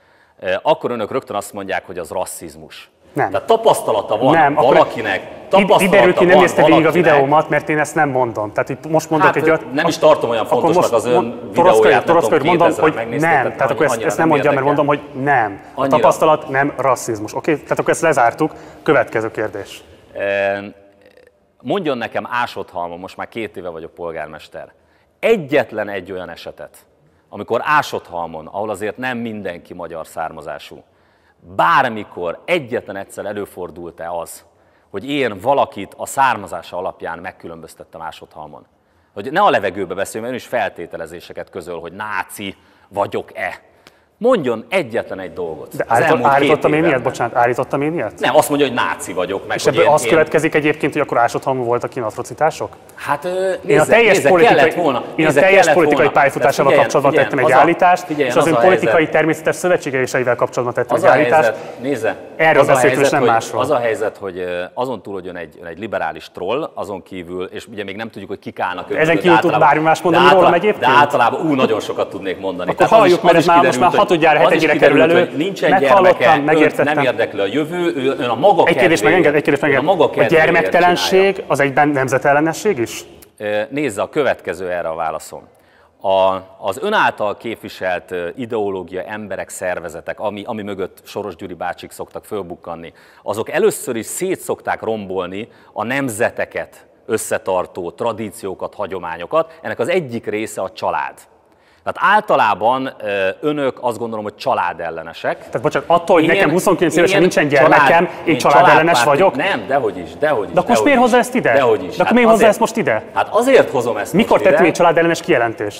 akkor önök rögtön azt mondják, hogy az rasszizmus. Nem. Tehát tapasztalata van nem, valakinek, tapasztalata kiderül ki, nem nézte végig a valakinek. videómat, mert én ezt nem mondom. Tehát hogy most mondok hát, egy olyat, nem is tartom olyan fontosnak az ön videóját, nem tudom, mondom, hogy nem. Tehát akkor ezt, ezt nem mondjam, mert mondom, hogy nem. A annyira. Tapasztalat nem rasszizmus. Oké? Tehát akkor ezt lezártuk. Következő kérdés. Mondjon nekem Ásotthalmon, most már két éve vagyok polgármester, egyetlen egy olyan esetet, amikor Ásotthalmon, ahol azért nem mindenki magyar származású, bármikor egyetlen egyszer előfordult-e az, hogy én valakit a származása alapján megkülönböztettem Ásotthalmon? Hogy ne a levegőbe beszéljünk, mert ön is feltételezéseket közöl, hogy náci vagyok-e. Mondjon egyetlen egy dolgot. De állított, állítottam én ilyet? Bocsánat, állítottam én ilyet? Nem, azt mondja, hogy náci vagyok. Meg, és ebből az én... következik egyébként, hogy akkor Ásotthalmon voltak ilyen atrocitások? Hát nézze, én a teljes nézze, politikai, volna, én a teljes politikai pályafutásával kapcsolatban figyeljen, tettem egy az állítást, figyeljen, és az, az ön politikai helyzet. természetes szövetségeiseivel kapcsolatban tettem az egy állítást. Helyzet, nézze, erről beszéltünk, és nem hogy, másról. Az a helyzet, hogy azon túl, hogy ön egy, ön egy liberális troll, azon kívül, és ugye még nem tudjuk, hogy kik állnak ön. Ezen kívül tud bármi más mondani rólam egyébként? De általában ú, nagyon sokat tudnék mondani. Akkor halljuk, mert ez már most már hatodjára, hetedjére kerül elő. Nincsen gyermeke, nem érdekli a jövő, ön a maga Egy kérdés megenged, egy kérdés megenged. A, a gyermektelenség az egyben nemzetellenesség is? Nézze, a következő erre a válaszom. A, az ön által képviselt ideológia, emberek, szervezetek, ami, ami mögött Soros Gyuri bácsik szoktak fölbukkanni, azok először is szét szokták rombolni a nemzeteket összetartó tradíciókat, hagyományokat. Ennek az egyik része a család. Tehát általában önök azt gondolom, hogy családellenesek. Tehát bocsánat, attól, hogy én, nekem huszonkilenc évesen nincsen gyermekem, család, én családellenes vagyok? Nem, dehogy is, dehogy is. De akkor miért hozza ezt ide? Dehogy is. De akkor miért hozza ezt most ide? Hát azért hozom ezt Mikor most ide. tettem egy családellenes kijelentést?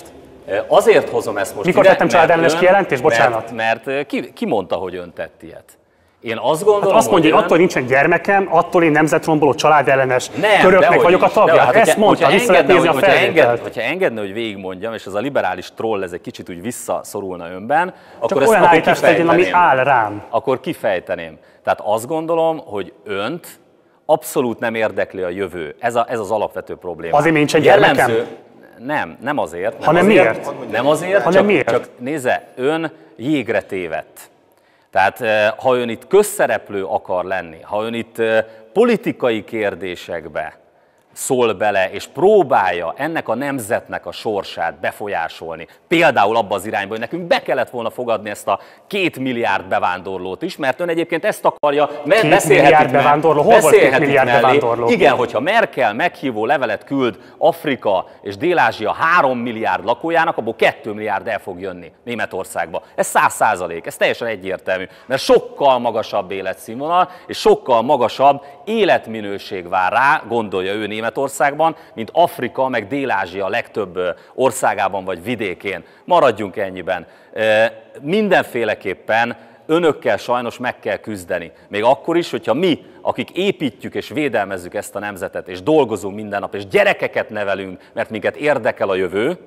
Azért hozom ezt most. Mikor ide, tettem családellenes kijelentést? Bocsánat. Mert, mert ki, ki mondta, hogy ön tett ilyet? Én azt gondolom, hát azt mondja, hogy ön... attól nincsen gyermekem, attól én nemzetromboló családellenes nem, köröknek vagyok a tagja. Hát ezt mondta, vissza lehet nézni a felvételt. Hogyha engedne, hogy végigmondjam, és ez a liberális troll ez egy kicsit úgy visszaszorulna önben, Csak akkor olyan ezt állítást tegyen, ami áll rám. Akkor kifejteném. Tehát azt gondolom, hogy önt abszolút nem érdekli a jövő. Ez, a, ez az alapvető probléma. Azért nincsen gyermekem? Nem, nem azért. Nem hanem azért, miért? Nem azért, hanem csak, miért? csak nézze, ön jégre tévedt. Tehát ha ön itt közszereplő akar lenni, ha ön itt politikai kérdésekbe szól bele, és próbálja ennek a nemzetnek a sorsát befolyásolni, például abba az irányba, hogy nekünk be kellett volna fogadni ezt a két milliárd bevándorlót is, mert ön egyébként ezt akarja, mert két beszélhet milliárd itt, bevándorló? Hol volt két milliárd mellé. bevándorló? Igen, hogyha Merkel meghívó levelet küld Afrika és Dél-Ázsia három milliárd lakójának, abból két milliárd el fog jönni Németországba. Ez száz százalék, ez teljesen egyértelmű, mert sokkal magasabb életszínvonal és sokkal magasabb életminőség vár rá, gondolja ő Németországban, mint Afrika meg Dél-Ázsia legtöbb országában vagy vidékén. Maradjunk ennyiben. Mindenféleképpen önökkel sajnos meg kell küzdeni. Még akkor is, hogyha mi, akik építjük és védelmezzük ezt a nemzetet, és dolgozunk minden nap, és gyerekeket nevelünk, mert minket érdekel a jövő,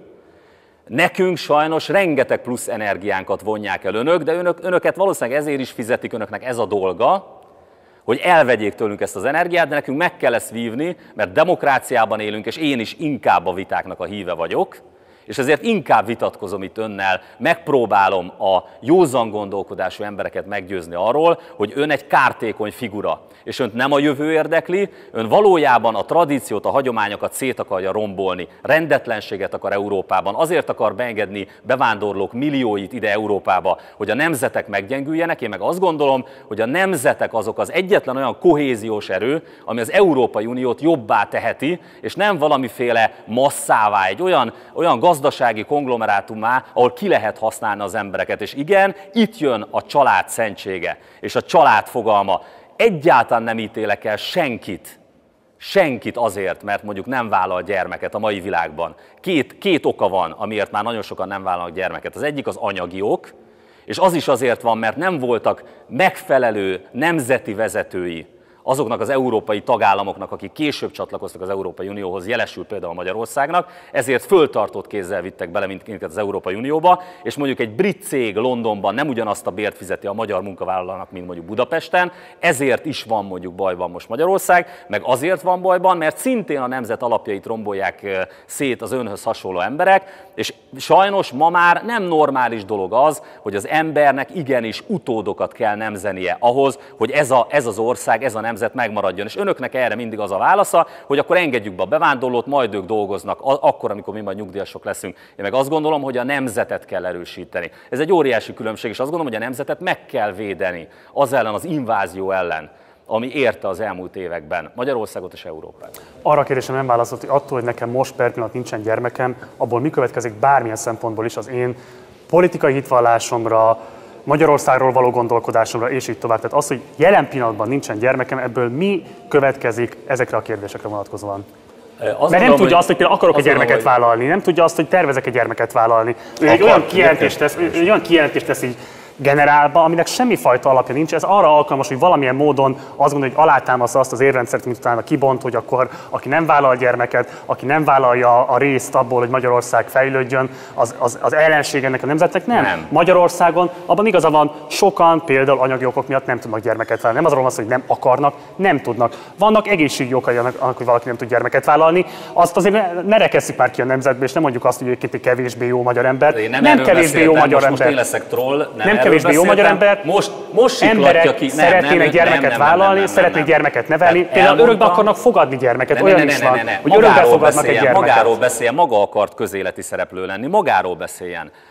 nekünk sajnos rengeteg plusz energiánkat vonják el önök, de önök, önöket valószínűleg ezért is fizetik, önöknek ez a dolga, hogy elvegyék tőlünk ezt az energiát, de nekünk meg kell ezt vívni, mert demokráciában élünk, és én is inkább a vitáknak a híve vagyok, és ezért inkább vitatkozom itt önnel, megpróbálom a józan gondolkodású embereket meggyőzni arról, hogy ön egy kártékony figura, és önt nem a jövő érdekli, ön valójában a tradíciót, a hagyományokat szét akarja rombolni, rendetlenséget akar Európában, azért akar beengedni bevándorlók millióit ide Európába, hogy a nemzetek meggyengüljenek. Én meg azt gondolom, hogy a nemzetek azok az egyetlen olyan kohéziós erő, ami az Európai Uniót jobbá teheti, és nem valamiféle masszává, egy olyan, olyan gazdasági konglomerátummá, ahol ki lehet használni az embereket. És igen, itt jön a család szentsége, és a család fogalma. Egyáltalán nem ítélek el senkit, senkit azért, mert mondjuk nem vállal gyermeket a mai világban. Két, két oka van, amiért már nagyon sokan nem vállalnak gyermeket. Az egyik az anyagi ok, és az is azért van, mert nem voltak megfelelő nemzeti vezetői azoknak az európai tagállamoknak, akik később csatlakoztak az Európai Unióhoz, jelesül például Magyarországnak, ezért föltartott kézzel vittek bele minket az Európai Unióba, és mondjuk egy brit cég Londonban nem ugyanazt a bért fizeti a magyar munkavállalónak, mint mondjuk Budapesten, ezért is van mondjuk bajban most Magyarország, meg azért van bajban, mert szintén a nemzet alapjait rombolják szét az önhöz hasonló emberek, és sajnos ma már nem normális dolog az, hogy az embernek igenis utódokat kell nemzenie ahhoz, hogy ez, a, ez az ország, ez a nemzet megmaradjon. És önöknek erre mindig az a válasza, hogy akkor engedjük be a bevándorlót, majd ők dolgoznak, akkor, amikor mi majd nyugdíjasok leszünk. Én meg azt gondolom, hogy a nemzetet kell erősíteni. Ez egy óriási különbség, és azt gondolom, hogy a nemzetet meg kell védeni az ellen, az invázió ellen, ami érte az elmúlt években Magyarországot és Európát. Arra a kérdésem nem válaszolt, hogy attól, hogy nekem most per pillanat nincsen gyermekem, abból mi következik bármilyen szempontból is az én politikai hitvallásomra, Magyarországról való gondolkodásomra, és így tovább. Tehát az, hogy jelen pillanatban nincsen gyermekem, ebből mi következik ezekre a kérdésekre vonatkozóan? Azt Mert mondom, nem tudja azt, hogy például akarok egy gyermeket hogy... vállalni, nem tudja azt, hogy tervezek egy gyermeket vállalni. Ő egy olyan kijelentést tesz, ő egy olyan kijelentést tesz így generálba, aminek semmifajta alapja nincs. Ez arra alkalmas, hogy valamilyen módon azt gondolja, hogy alátámasztja azt az érrendszert, mint utána kibont, hogy akkor aki nem vállal gyermeket, aki nem vállalja a részt abból, hogy Magyarország fejlődjön, az, az, az ellenség ennek a nemzetnek. Nem. nem. Magyarországon abban igaza van, sokan például anyagi okok miatt nem tudnak gyermeket vállalni. Nem azról van szó, hogy nem akarnak, nem tudnak. Vannak egészségi okai annak, hogy valaki nem tud gyermeket vállalni. Azt azért ne, ne rekesszük már ki a nemzetbe, és nem mondjuk azt, hogy egyébként egy kevésbé jó magyar ember. Nem, nem kevésbé beszéltem, jó magyar most, ember. Most én leszek troll, nem, nem kevésbé jó magyar ember. Most, most emberek ki. Nem, szeretnének nem, gyermeket nem, nem, vállalni, nem, nem, szeretnék nem, gyermeket nevelni, nem. például Elmondtam, örökbe akarnak fogadni gyermeket, ne, olyan ne, ne, is ne, van, ne, ne. hogy örökbe fogadnak egy gyermeket. Magáról beszéljen, maga akart közéleti szereplő lenni, magáról beszéljen.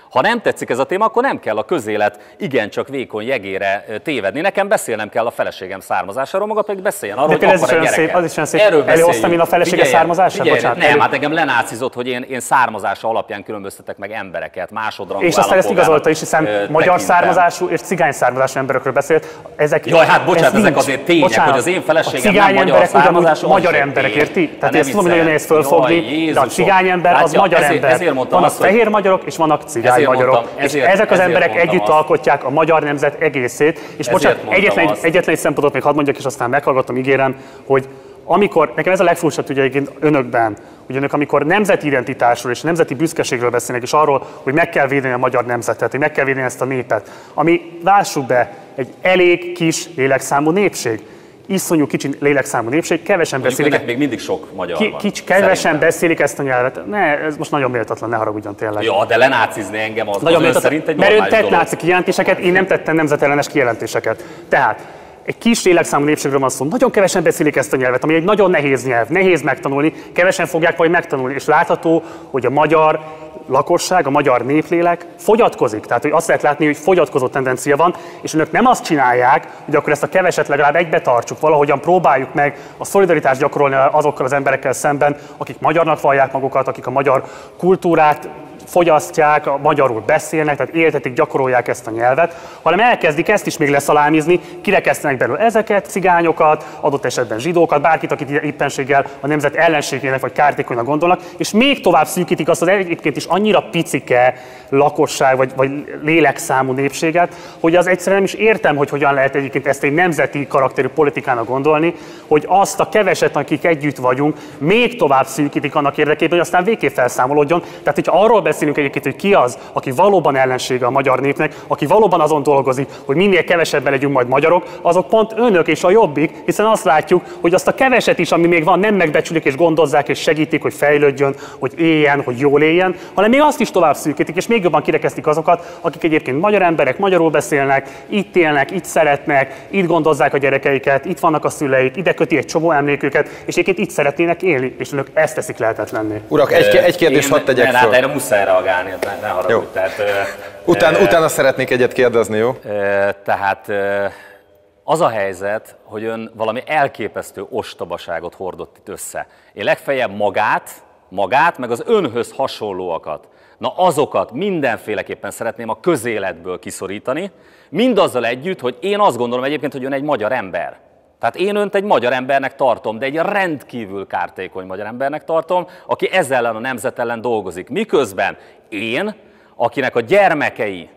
Ha nem tetszik ez a téma, akkor nem kell a közélet igencsak vékony jegére tévedni. Nekem beszélnem kell a feleségem származásáról, maga pedig beszéljen arról, hogy akar egy gyereket. Az is olyan szép. Előhoztam én a felesége származását? Bocsánat. Nem, hát engem lenácizott, hogy én, én származása alapján különböztetek meg embereket, másodrangú és aztán ezt igazolta is, hiszen ö, magyar származású és cigány származású emberekről beszélt. Ezek, Jaj, hát bocsánat, ez ezek nincs. Azért tények, bocsánat, hogy az én feleségem nem magyar származású. Magyar emberek, érti? Tehát ezt tudom, hogy nagyon nehéz fölfogni, de a cigány ember az magyar ember. Vannak fehér magyarok és vannak cigány magyarok. És ezek az emberek együtt alkotják a magyar nemzet egészét. És bocsánat, egyetlen, egyetlen egy szempontot még hadd mondjak, és aztán meghallgatom, ígérem, hogy amikor, nekem ez a legfurcsább ugye egyébként önökben, hogy önök amikor nemzeti identitásról és nemzeti büszkeségről beszélnek, és arról, hogy meg kell védeni a magyar nemzetet, hogy meg kell védeni ezt a népet, ami, lássuk be, egy elég kis lélekszámú népség. Iszonyú kicsi lélekszámú népség, kevesen beszélik. Önnek még mindig sok magyar ki, van. Kicsi, kevesen szerintem beszélik ezt a nyelvet. Ne, ez most nagyon méltatlan, ne haragudjon tényleg. Ja, de lenácizni engem az, nagyon az ön szerint egy normális dolog. Mert ön tett náci kijelentéseket, én nem tettem nemzetellenes kijelentéseket. Tehát egy kis lélekszámú népségről van szó. Nagyon kevesen beszélik ezt a nyelvet, ami egy nagyon nehéz nyelv, nehéz megtanulni, kevesen fogják majd megtanulni, és látható, hogy a magyar lakosság, a magyar néplélek fogyatkozik. Tehát, hogy azt lehet látni, hogy fogyatkozó tendencia van, és önök nem azt csinálják, hogy akkor ezt a keveset legalább egybe tartsuk, valahogyan próbáljuk meg a szolidaritást gyakorolni azokkal az emberekkel szemben, akik magyarnak vallják magukat, akik a magyar kultúrát fogyasztják, a magyarul beszélnek, tehát éltetik, gyakorolják ezt a nyelvet, hanem elkezdik ezt is még leszalámizni, kirekesztenek belőle ezeket, cigányokat, adott esetben zsidókat, bárkit, akit éppenséggel a nemzet ellenségének vagy kártékonynak gondolnak, és még tovább szűkítik azt az egyébként is annyira picike lakosság vagy, vagy lélekszámú népséget, hogy az egyszerűen nem is értem, hogy hogyan lehet egyébként ezt egy nemzeti karakterű politikának gondolni, hogy azt a keveset, akik együtt vagyunk, még tovább szűkítik annak érdekében, hogy aztán végképp felszámolódjon. Tehát, hogyha arról beszélünk egyébként, hogy ki az, aki valóban ellensége a magyar népnek, aki valóban azon dolgozik, hogy minél kevesebben legyünk majd magyarok, azok pont önök és a Jobbik, hiszen azt látjuk, hogy azt a keveset is, ami még van, nem megbecsülik és gondozzák és segítik, hogy fejlődjön, hogy éljen, hogy jól éljen, hanem még azt is tovább szűkítik, és még jobban kirekesztik azokat, akik egyébként magyar emberek, magyarul beszélnek, itt élnek, itt szeretnek, itt gondozzák a gyerekeiket, itt vannak a szüleik, ide köti egy csomó emléküket, és egyébként itt szeretnének élni, és önök ezt teszik lehetetlenné. Urak, egy, egy kérdést hadd tegyek föl. Erre muszáj reagálni, ne, ne haragudj. Tehát, Után, e, utána szeretnék egyet kérdezni, jó? E, tehát e, az a helyzet, hogy ön valami elképesztő ostobaságot hordott itt össze. Én legfeljebb magát, magát, meg az önhöz hasonlóakat, na azokat mindenféleképpen szeretném a közéletből kiszorítani, mindazzal együtt, hogy én azt gondolom egyébként, hogy ön egy magyar ember. Tehát én önt egy magyar embernek tartom, de egy rendkívül kártékony magyar embernek tartom, aki ezzel ellen a nemzet ellen dolgozik. Miközben én, akinek a gyermekei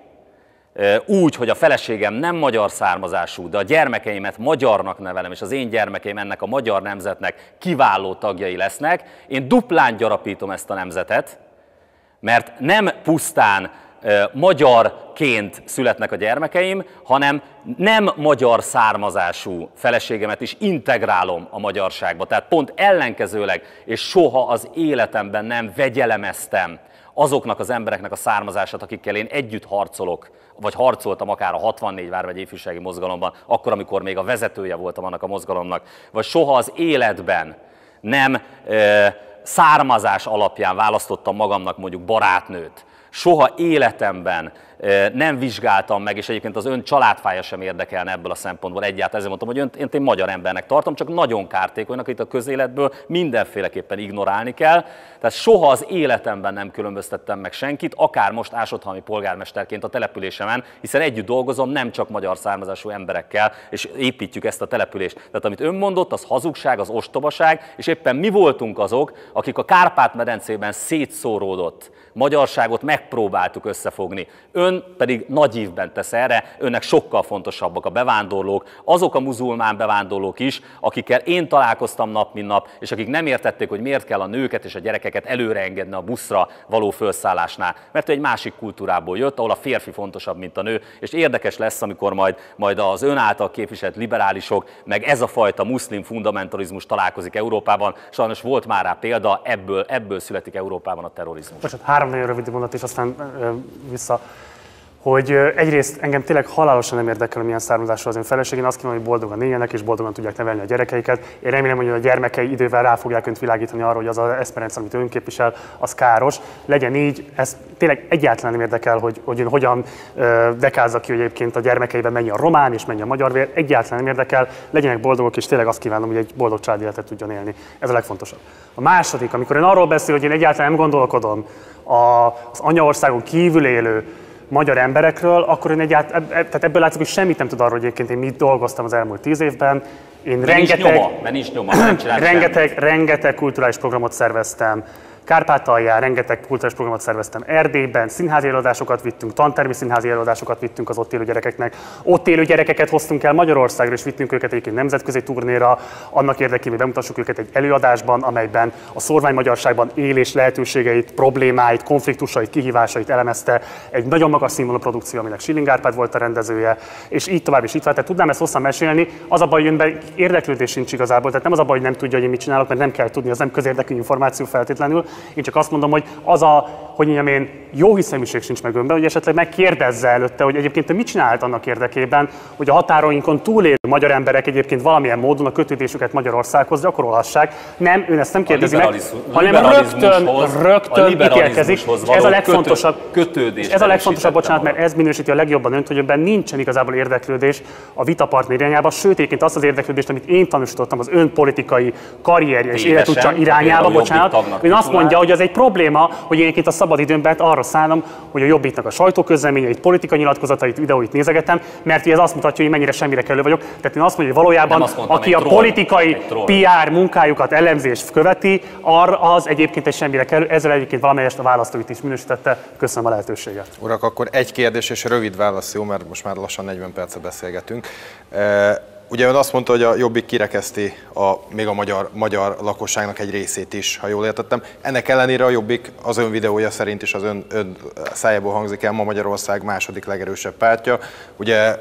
úgy, hogy a feleségem nem magyar származású, de a gyermekeimet magyarnak nevelem, és az én gyermekeim ennek a magyar nemzetnek kiváló tagjai lesznek, én duplán gyarapítom ezt a nemzetet, mert nem pusztán magyarként születnek a gyermekeim, hanem nem magyar származású feleségemet is integrálom a magyarságba. Tehát pont ellenkezőleg, és soha az életemben nem vegyelemeztem azoknak az embereknek a származását, akikkel én együtt harcolok, vagy harcoltam akár a hatvannégy vármegye ifjúsági mozgalomban, akkor, amikor még a vezetője voltam annak a mozgalomnak, vagy soha az életben nem e, származás alapján választottam magamnak mondjuk barátnőt. Soha életemben nem vizsgáltam meg, és egyébként az ön családfája sem érdekelne ebből a szempontból egyáltalán. Ezért mondtam, hogy önt én, én magyar embernek tartom, csak nagyon kártékonynak itt a közéletből mindenféleképpen ignorálni kell. Tehát soha az életemben nem különböztettem meg senkit, akár most Ásothalmi polgármesterként a településemen, hiszen együtt dolgozom nem csak magyar származású emberekkel, és építjük ezt a települést. Tehát amit ön mondott, az hazugság, az ostobaság, és éppen mi voltunk azok, akik a Kárpát-medencében szétszóródott magyarságot megpróbáltuk összefogni. Ön pedig nagy ívben tesz erre, önnek sokkal fontosabbak a bevándorlók, azok a muzulmán bevándorlók is, akikkel én találkoztam nap mint nap, és akik nem értették, hogy miért kell a nőket és a gyerekeket előre engedni a buszra való felszállásnál. Mert ő egy másik kultúrából jött, ahol a férfi fontosabb, mint a nő, és érdekes lesz, amikor majd, majd az ön által képviselt liberálisok, meg ez a fajta muszlim fundamentalizmus találkozik Európában. Sajnos volt már rá példa, ebből, ebből születik Európában a terrorizmus. Most három nagyon rövid mondat, és aztán ö, vissza. hogy egyrészt engem tényleg halálosan nem érdekel, hogy milyen származásról az ön feleség. Én azt kívánom, hogy boldogan éljenek és boldogan tudják nevelni a gyerekeiket. Én remélem, hogy a gyermekei idővel rá fogják önt világítani arra, hogy az az eszmerendszer, amit ön képvisel, az káros. Legyen így, ez tényleg egyáltalán nem érdekel, hogy, hogy ön hogyan dekázza ki, hogy egyébként a gyermekeiben mennyi a román és mennyi a magyar vér. Egyáltalán nem érdekel, legyenek boldogok, és tényleg azt kívánom, hogy egy boldog családi életet tudjon élni. Ez a legfontosabb. A második, amikor ön arról beszél, hogy én egyáltalán nem gondolkodom az anyaországon kívül élő magyar emberekről, akkor én egyáltalán, tehát ebből látszik, hogy semmit nem tud arról, hogy egyébként én mit dolgoztam az elmúlt tíz évben. Én Men rengeteg, nyoma, men nincs nyoma, nem rengeteg, rengeteg kulturális programot szerveztem. Kárpátalján rengeteg kulturális programot szerveztem Erdélyben, színházi előadásokat vittünk, tantermi színházi előadásokat vittünk az ott élő gyerekeknek. Ott élő gyerekeket hoztunk el Magyarországra, és vittünk őket egyébként nemzetközi turnéra, annak érdekében, hogy bemutassuk őket egy előadásban, amelyben a szórványmagyarságban élés lehetőségeit, problémáit, konfliktusait, kihívásait elemezte. Egy nagyon magas színvonalú produkció, aminek Schilling Árpád volt a rendezője, és így tovább és így tovább. Tehát tudnám ezt hosszan mesélni. Az a baj, hogy önben érdeklődés sincs igazából, tehát nem az a baj, hogy nem tudja, hogy én mit csinálok, mert nem kell tudni, az nem közérdekű információ feltétlenül. Én csak azt mondom, hogy az a, hogy mondjam én, jó hiszeműség sincs meg önben, hogy esetleg megkérdezze előtte, hogy egyébként mit csinált annak érdekében, hogy a határainkon túlélő magyar emberek egyébként valamilyen módon a kötődésüket Magyarországhoz gyakorolhassák. Nem, ön ezt nem kérdezi meg, hanem rögtön, rögtön ítélkezik. Ez a legfontosabb, ez a legfontosabb, bocsánat, mert ez minősíti a legjobban önt, hogy önben nincsen igazából érdeklődés a vitapartner irányába, sőt, egyébként azt az érdeklődést, amit én tanúsítottam az ön politikai karrierje és életútja irányába, bocsánat, ön azt mondja, hogy az egy probléma, hogy én egyébként a szabadidőmben arra szállom, hogy a Jobbiknak a sajtóközleményeit, politikai nyilatkozatait, videóit nézegetem, mert ez azt mutatja, hogy mennyire semmire kellő vagyok. Tehát én azt mondom, hogy valójában, aki a troll, politikai pé er munkájukat, elemzést követi, arra az egyébként egy semmire kellő. Ezzel egyébként valamelyest a választóit is minősítette. Köszönöm a lehetőséget. Urak, akkor egy kérdés és rövid válasz, jó, mert most már lassan negyven perce beszélgetünk. Ugye ön azt mondta, hogy a Jobbik kirekeszti a, még a magyar, magyar lakosságnak egy részét is, ha jól értettem. Ennek ellenére a Jobbik az ön videója szerint is az ön, ön szájából hangzik el, ma Magyarország második legerősebb pártja, ugye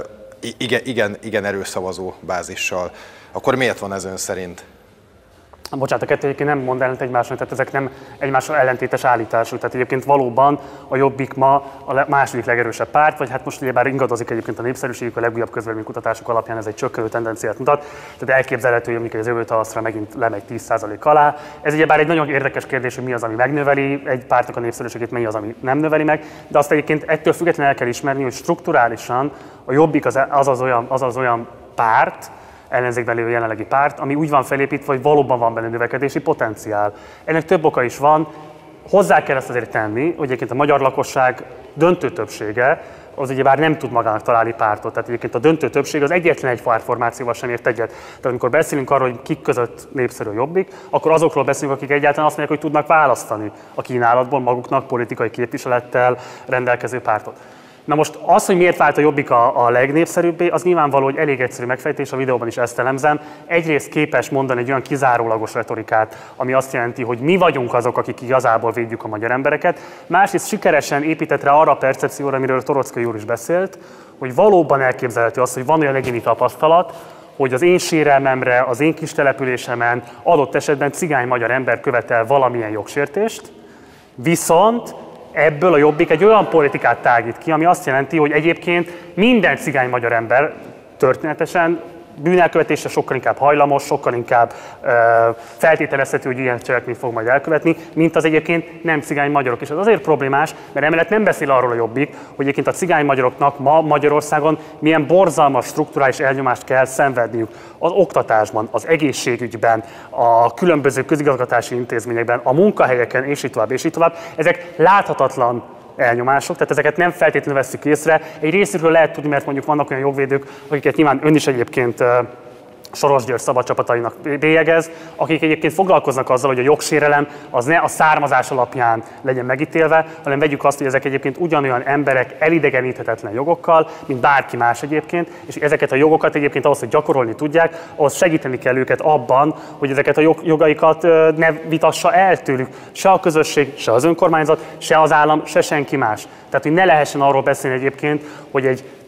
igen, igen, igen erős szavazó bázissal. Akkor miért van ez ön szerint? Bocsánat, a kettő egyébként nem mond ellent egymásnak, tehát ezek nem egymással ellentétes állítású. Tehát egyébként valóban a Jobbik ma a második legerősebb párt, vagy hát most ugyebár ingadozik egyébként a népszerűségük, a legújabb közvéleménykutatások alapján ez egy csökkenő tendenciát mutat. Tehát elképzelhető, hogy az jövő tavaszra megint lemegy tíz százalék alá. Ez ugyebár egy nagyon érdekes kérdés, hogy mi az, ami megnöveli egy pártnak a népszerűségét, mennyi az, ami nem növeli meg. De azt egyébként ettől függetlenül el kell ismerni, hogy strukturálisan a Jobbik az az, az, olyan, az, az olyan párt, ellenzékben lévő jelenlegi párt, ami úgy van felépítve, hogy valóban van benne növekedési potenciál. Ennek több oka is van. Hozzá kell ezt azért tenni, hogy egyébként a magyar lakosság döntő többsége az ugyebár nem tud magának találni pártot. Tehát egyébként a döntő többség az egyetlen egy pártformációval sem ért egyet. Tehát amikor beszélünk arról, hogy kik között népszerű a Jobbik, akkor azokról beszélünk, akik egyáltalán azt mondják, hogy tudnak választani a kínálatból maguknak politikai képviselettel rendelkező pártot. Na most az, hogy miért vált a Jobbik a, a legnépszerűbbé, az nyilvánvaló, hogy elég egyszerű megfejtés, a videóban is ezt elemzem. Egyrészt képes mondani egy olyan kizárólagos retorikát, ami azt jelenti, hogy mi vagyunk azok, akik igazából védjük a magyar embereket. Másrészt sikeresen épített rá arra a percepcióra, amiről Toroczkai úr is beszélt, hogy valóban elképzelhető az, hogy van olyan egyéni tapasztalat, hogy az én sérelmemre, az én kis településemen adott esetben cigány-magyar ember követel valamilyen jogsértést, viszont ebből a Jobbik egy olyan politikát tágít ki, ami azt jelenti, hogy egyébként minden cigány magyar ember történetesen bűnelkövetésre sokkal inkább hajlamos, sokkal inkább ö, feltételezhető, hogy ilyen cselekményt fog majd elkövetni, mint az egyébként nem cigány magyarok. És ez azért problémás, mert emellett nem beszél arról a Jobbik, hogy egyébként a cigány magyaroknak ma Magyarországon milyen borzalmas strukturális elnyomást kell szenvedniük az oktatásban, az egészségügyben, a különböző közigazgatási intézményekben, a munkahelyeken, és így tovább, és így tovább. Ezek láthatatlan elnyomások, tehát ezeket nem feltétlenül vesszük észre. Egy részükről lehet tudni, mert mondjuk vannak olyan jogvédők, akiket nyilván ön is egyébként Soros György szabadcsapatainak bélyegez, akik egyébként foglalkoznak azzal, hogy a jogsérelem az ne a származás alapján legyen megítélve, hanem vegyük azt, hogy ezek egyébként ugyanolyan emberek elidegeníthetetlen jogokkal, mint bárki más egyébként, és ezeket a jogokat egyébként ahhoz, hogy gyakorolni tudják, ahhoz segíteni kell őket abban, hogy ezeket a jogaikat ne vitassa el tőlük se a közösség, se az önkormányzat, se az állam, se senki más. Tehát, hogy ne lehessen arról beszélni egyébként, hogy egy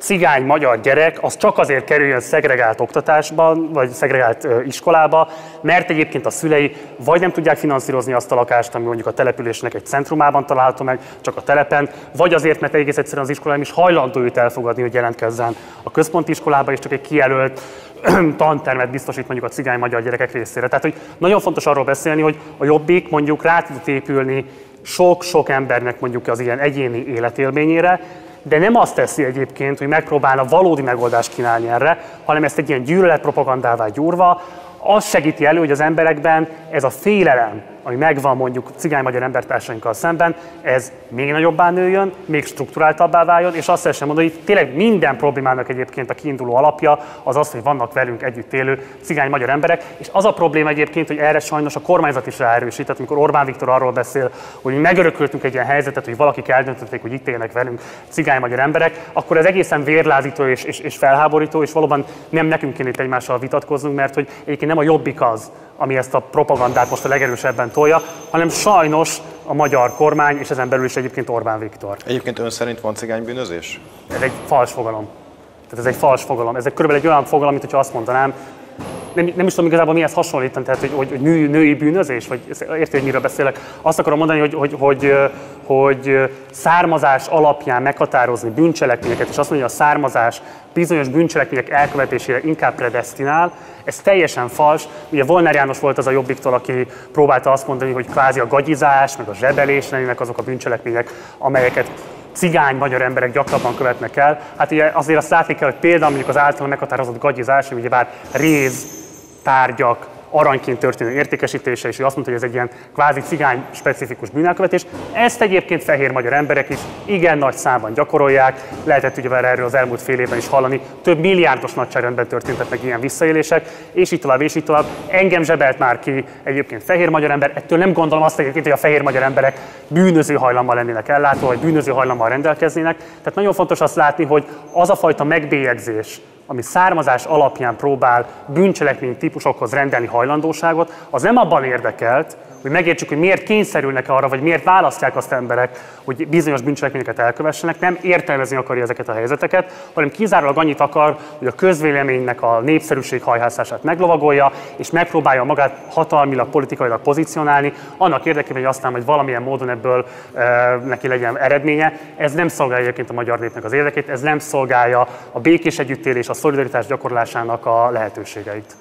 cigány magyar gyerek az csak azért kerüljön szegregált oktatásban, vagy szegregált iskolába, mert egyébként a szülei vagy nem tudják finanszírozni azt a lakást, ami mondjuk a településnek egy centrumában található meg, csak a telepen, vagy azért, mert egész egyszerűen az iskola nem is hajlandó őt elfogadni, hogy jelentkezzen a központi iskolába, és csak egy kijelölt tantermet biztosít mondjuk a cigány magyar gyerekek részére. Tehát, hogy nagyon fontos arról beszélni, hogy a Jobbik mondjuk rá tudott épülni sok-sok embernek mondjuk az ilyen egyéni életélményére, de nem azt teszi egyébként, hogy megpróbálna valódi megoldást kínálni erre, hanem ezt egy ilyen gyűlöletpropagandává gyúrva, az segíti elő, hogy az emberekben ez a félelem, ami megvan mondjuk cigány-magyar embertársainkkal szemben, ez még nagyobbá nőjön, még strukturáltabbá váljon, és azt sem mondani, hogy tényleg minden problémának egyébként a kiinduló alapja az az, hogy vannak velünk együtt élő cigány-magyar emberek, és az a probléma egyébként, hogy erre sajnos a kormányzat is ráerősített, amikor Orbán Viktor arról beszél, hogy mi megörököltünk egy ilyen helyzetet, hogy valakik eldöntötték, hogy itt élnek velünk cigány-magyar emberek, akkor ez egészen vérlázító és, és, és felháborító, és valóban nem nekünk kéne itt egymással vitatkoznunk, mert hogy egyébként nem a Jobbik az, ami ezt a propagandát most a legerősebben tolja, hanem sajnos a magyar kormány, és ezen belül is egyébként Orbán Viktor. Egyébként ön szerint van cigánybűnözés? Ez egy fals fogalom. Tehát ez egy fals fogalom. Ez körülbelül egy olyan fogalom, mint hogyha azt mondanám, nem, nem is tudom igazából mihez hasonlítani, tehát hogy, hogy, hogy nő, női bűnözés, vagy érti, hogy miről beszélek. Azt akarom mondani, hogy, hogy, hogy, hogy származás alapján meghatározni bűncselekményeket, és azt mondani, hogy a származás bizonyos bűncselekmények elkövetésére inkább predesztinál, ez teljesen fals. Ugye Volner János volt az a Jobbiktól, aki próbálta azt mondani, hogy kvázi a gagyizás, meg a zsebelés lennének azok a bűncselekmények, amelyeket cigány magyar emberek gyakrabban követnek el. Hát ugye azért azt látni kell, hogy például mondjuk az általán meghatározott gagyizás, ami ugyebár réz, tárgyak, aranyként történő értékesítése, és ő azt mondta, hogy ez egy ilyen kvázi cigány specifikus bűnelkövetés. Ezt egyébként fehér magyar emberek is igen nagy számban gyakorolják. Lehetett ugye erről az elmúlt fél évben is hallani. Több milliárdos nagyságrendben történtek meg ilyen visszaélések, és így tovább, és így tovább. Engem zsebelt már ki egyébként fehér magyar ember. Ettől nem gondolom azt egyébként, hogy a fehér magyar emberek bűnöző hajlammal lennének ellátva, vagy bűnöző hajlammal rendelkeznének. Tehát nagyon fontos azt látni, hogy az a fajta megbélyegzés, ami származás alapján próbál bűncselekmény típusokhoz rendelni hajlandóságot, az nem abban érdekelt, hogy megértsük, hogy miért kényszerülnek arra, vagy miért választják azt emberek, hogy bizonyos bűncselekményeket elkövessenek, nem értelmezni akarja ezeket a helyzeteket, hanem kizárólag annyit akar, hogy a közvéleménynek a népszerűség hajhászását meglovagolja, és megpróbálja magát hatalmilag, politikailag pozícionálni, annak érdekében, hogy aztán, hogy valamilyen módon ebből e, neki legyen eredménye. Ez nem szolgálja egyébként a magyar népnek az érdekét, ez nem szolgálja a békés együttélés, a szolidaritás gyakorlásának a lehetőségeit.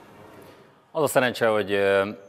Az a szerencse, hogy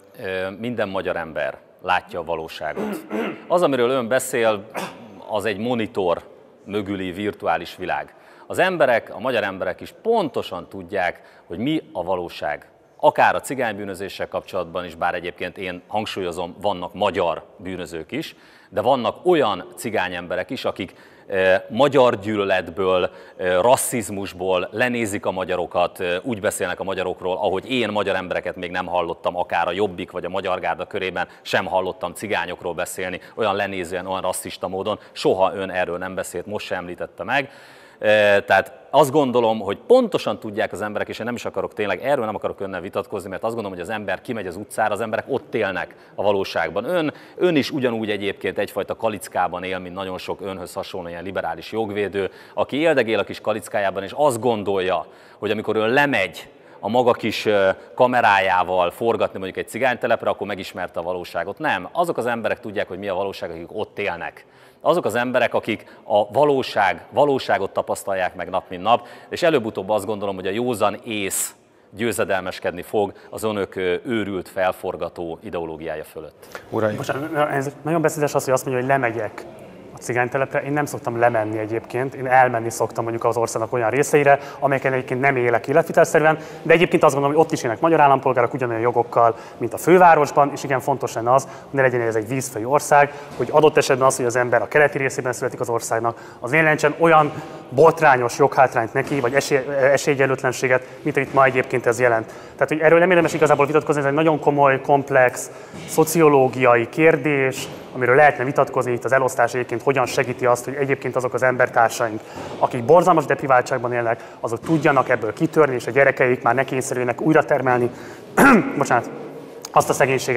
minden magyar ember látja a valóságot. Az, amiről ön beszél, az egy monitor mögüli virtuális világ. Az emberek, a magyar emberek is pontosan tudják, hogy mi a valóság. Akár a cigánybűnözéssel kapcsolatban is, bár egyébként én hangsúlyozom, vannak magyar bűnözők is, de vannak olyan cigány emberek is, akik eh, magyar gyűlöletből, eh, rasszizmusból lenézik a magyarokat, eh, úgy beszélnek a magyarokról, ahogy én magyar embereket még nem hallottam, akár a Jobbik vagy a Magyar Gárda körében sem hallottam cigányokról beszélni, olyan lenézően, olyan rasszista módon. Soha ön erről nem beszélt, most sem említette meg. Tehát azt gondolom, hogy pontosan tudják az emberek, és én nem is akarok tényleg, erről nem akarok önnel vitatkozni, mert azt gondolom, hogy az ember kimegy az utcára, az emberek ott élnek a valóságban. Ön, ön is ugyanúgy egyébként egyfajta kalickában él, mint nagyon sok önhöz hasonló ilyen liberális jogvédő, aki éldegél a kis kalickájában, és azt gondolja, hogy amikor ön lemegy a maga kis kamerájával forgatni mondjuk egy cigánytelepre, akkor megismerte a valóságot. Nem, azok az emberek tudják, hogy mi a valóság, akik ott élnek. Azok az emberek, akik a valóság, valóságot tapasztalják meg nap mint nap, és előbb-utóbb azt gondolom, hogy a józan ész győzedelmeskedni fog az önök őrült, felforgató ideológiája fölött. Uraim! Bocsánat, ez nagyon beszédes az, hogy azt mondja, hogy lemegyek a cigánytelepre. Én nem szoktam lemenni egyébként, én elmenni szoktam mondjuk az országnak olyan részeire, amelyeken egyébként nem élek életvitelszerűen, de egyébként azt gondolom, hogy ott is élnek magyar állampolgárok ugyanolyan jogokkal, mint a fővárosban, és igen, fontos lenne az, hogy ne legyen ez egy vízfejű ország, hogy adott esetben az, hogy az ember a keleti részében születik az országnak, az ne jelentsen olyan botrányos joghátrányt neki, vagy esély, esélyegyenlőtlenséget, mint amit ma egyébként ez jelent. Tehát, hogy erről nem érdemes igazából vitatkozni, ez egy nagyon komoly, komplex, szociológiai kérdés, amiről lehetne vitatkozni, itt az elosztás egyébként hogyan segíti azt, hogy egyébként azok az embertársaink, akik borzalmas depriváltságban élnek, azok tudjanak ebből kitörni, és a gyerekeik már ne kényszerüljenek újra termelni, bocsánat, azt a szegénységet,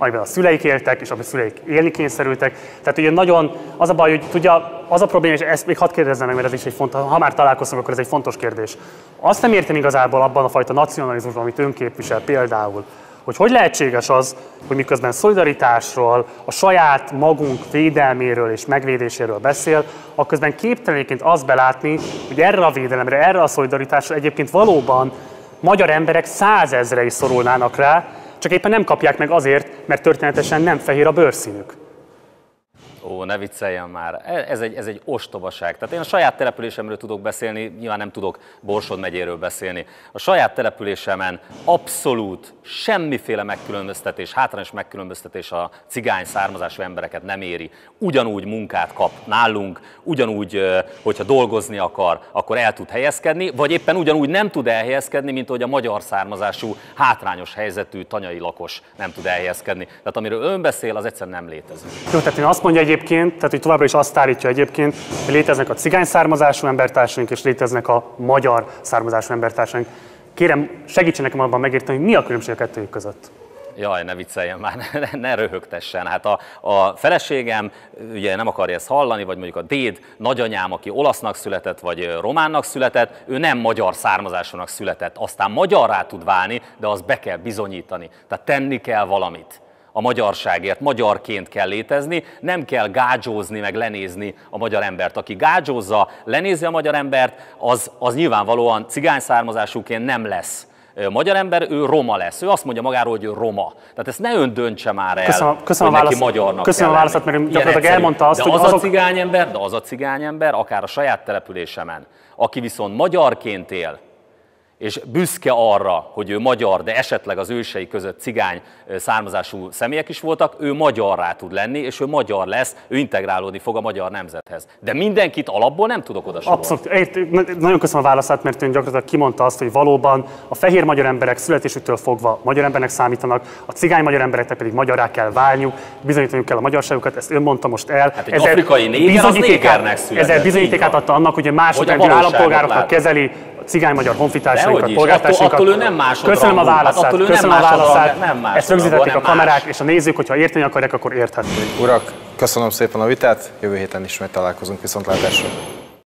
amiben a szüleik éltek, és amiben a szüleik élni kényszerültek. Tehát ugye nagyon, az a baj, hogy tudja, az a probléma, és ezt még hadd kérdezzem meg, mert ez is egy fontos, ha már találkozunk, akkor ez egy fontos kérdés. Azt nem értem igazából abban a fajta nacionalizmusban, amit ön képvisel például, hogy hogy lehetséges az, hogy miközben szolidaritásról, a saját magunk védelméről és megvédéséről beszél, akközben képtelenként azt belátni, hogy erre a védelemre, erre a szolidaritásra egyébként valóban magyar emberek százezrei szorulnának rá, csak éppen nem kapják meg azért, mert történetesen nem fehér a bőrszínük. Ó, ne vicceljen már, ez egy, ez egy ostobaság. Tehát én a saját településemről tudok beszélni, nyilván nem tudok Borsod megyéről beszélni. A saját településemen abszolút semmiféle megkülönböztetés, hátrányos megkülönböztetés a cigány származású embereket nem éri. Ugyanúgy munkát kap nálunk, ugyanúgy, hogyha dolgozni akar, akkor el tud helyezkedni, vagy éppen ugyanúgy nem tud elhelyezkedni, mint hogy a magyar származású, hátrányos helyzetű tanyai lakos nem tud elhelyezkedni. Tehát amiről ön beszél, az egyszerűen nem létezik. Jó, tehát én azt mondja egyébként, tehát hogy továbbra is azt állítja egyébként, hogy léteznek a cigány származású embertársaink, és léteznek a magyar származású embertársaink. Kérem, segítsen nekem abban megérteni, hogy mi a különbség a kettőjük között. Jaj, ne vicceljen már, ne, ne röhögtessen. Hát a, a feleségem ugye nem akarja ezt hallani, vagy mondjuk a déd nagyanyám, aki olasznak született, vagy románnak született, ő nem magyar származásúnak született. Aztán magyarrá tud válni, de azt be kell bizonyítani. Tehát tenni kell valamit. A magyarságért, magyarként kell létezni, nem kell gádzsózni, meg lenézni a magyar embert. Aki gádzsózza, lenézi a magyar embert, az, az nyilvánvalóan cigány származásúként nem lesz magyar ember, ő roma lesz. Ő azt mondja magáról, hogy ő roma. Tehát ezt ne ön döntse már el, köszönöm, köszönöm hogy a neki választ, magyarnak köszönöm kell a választ, mert gyakorlatilag elmondta azt, de hogy az azok... a cigány ember, de az a cigány ember, akár a saját településemen, aki viszont magyarként él, és büszke arra, hogy ő magyar, de esetleg az ősei között cigány származású személyek is voltak, ő magyarrá tud lenni, és ő magyar lesz, ő integrálódni fog a magyar nemzethez. De mindenkit alapból nem tudok oda sorolni. Abszolút. Ért, nagyon köszönöm a válaszát, mert ön gyakorlatilag kimondta azt, hogy valóban a fehér magyar emberek születésüktől fogva magyar embernek számítanak, a cigány magyar embereknek pedig magyarrá kell válniuk, bizonyítaniuk kell a magyarságukat, ezt ön mondta most el. Hát egy afrikai néger az négernek született. Ezzel bizonyítékát adta annak, hogy a másodrendű állampolgároknak kezeli cigány-magyar honfitársainkat, polgártársainkat. Attól ő nem másodra. Köszönöm a válaszát, attól köszönöm a válaszát. Nem Ezt rögzítették a kamerák, és a nézők, hogyha érteni akarják, akkor érthetők. Urak, köszönöm szépen a vitát, jövő héten ismét találkozunk, viszontlátásra.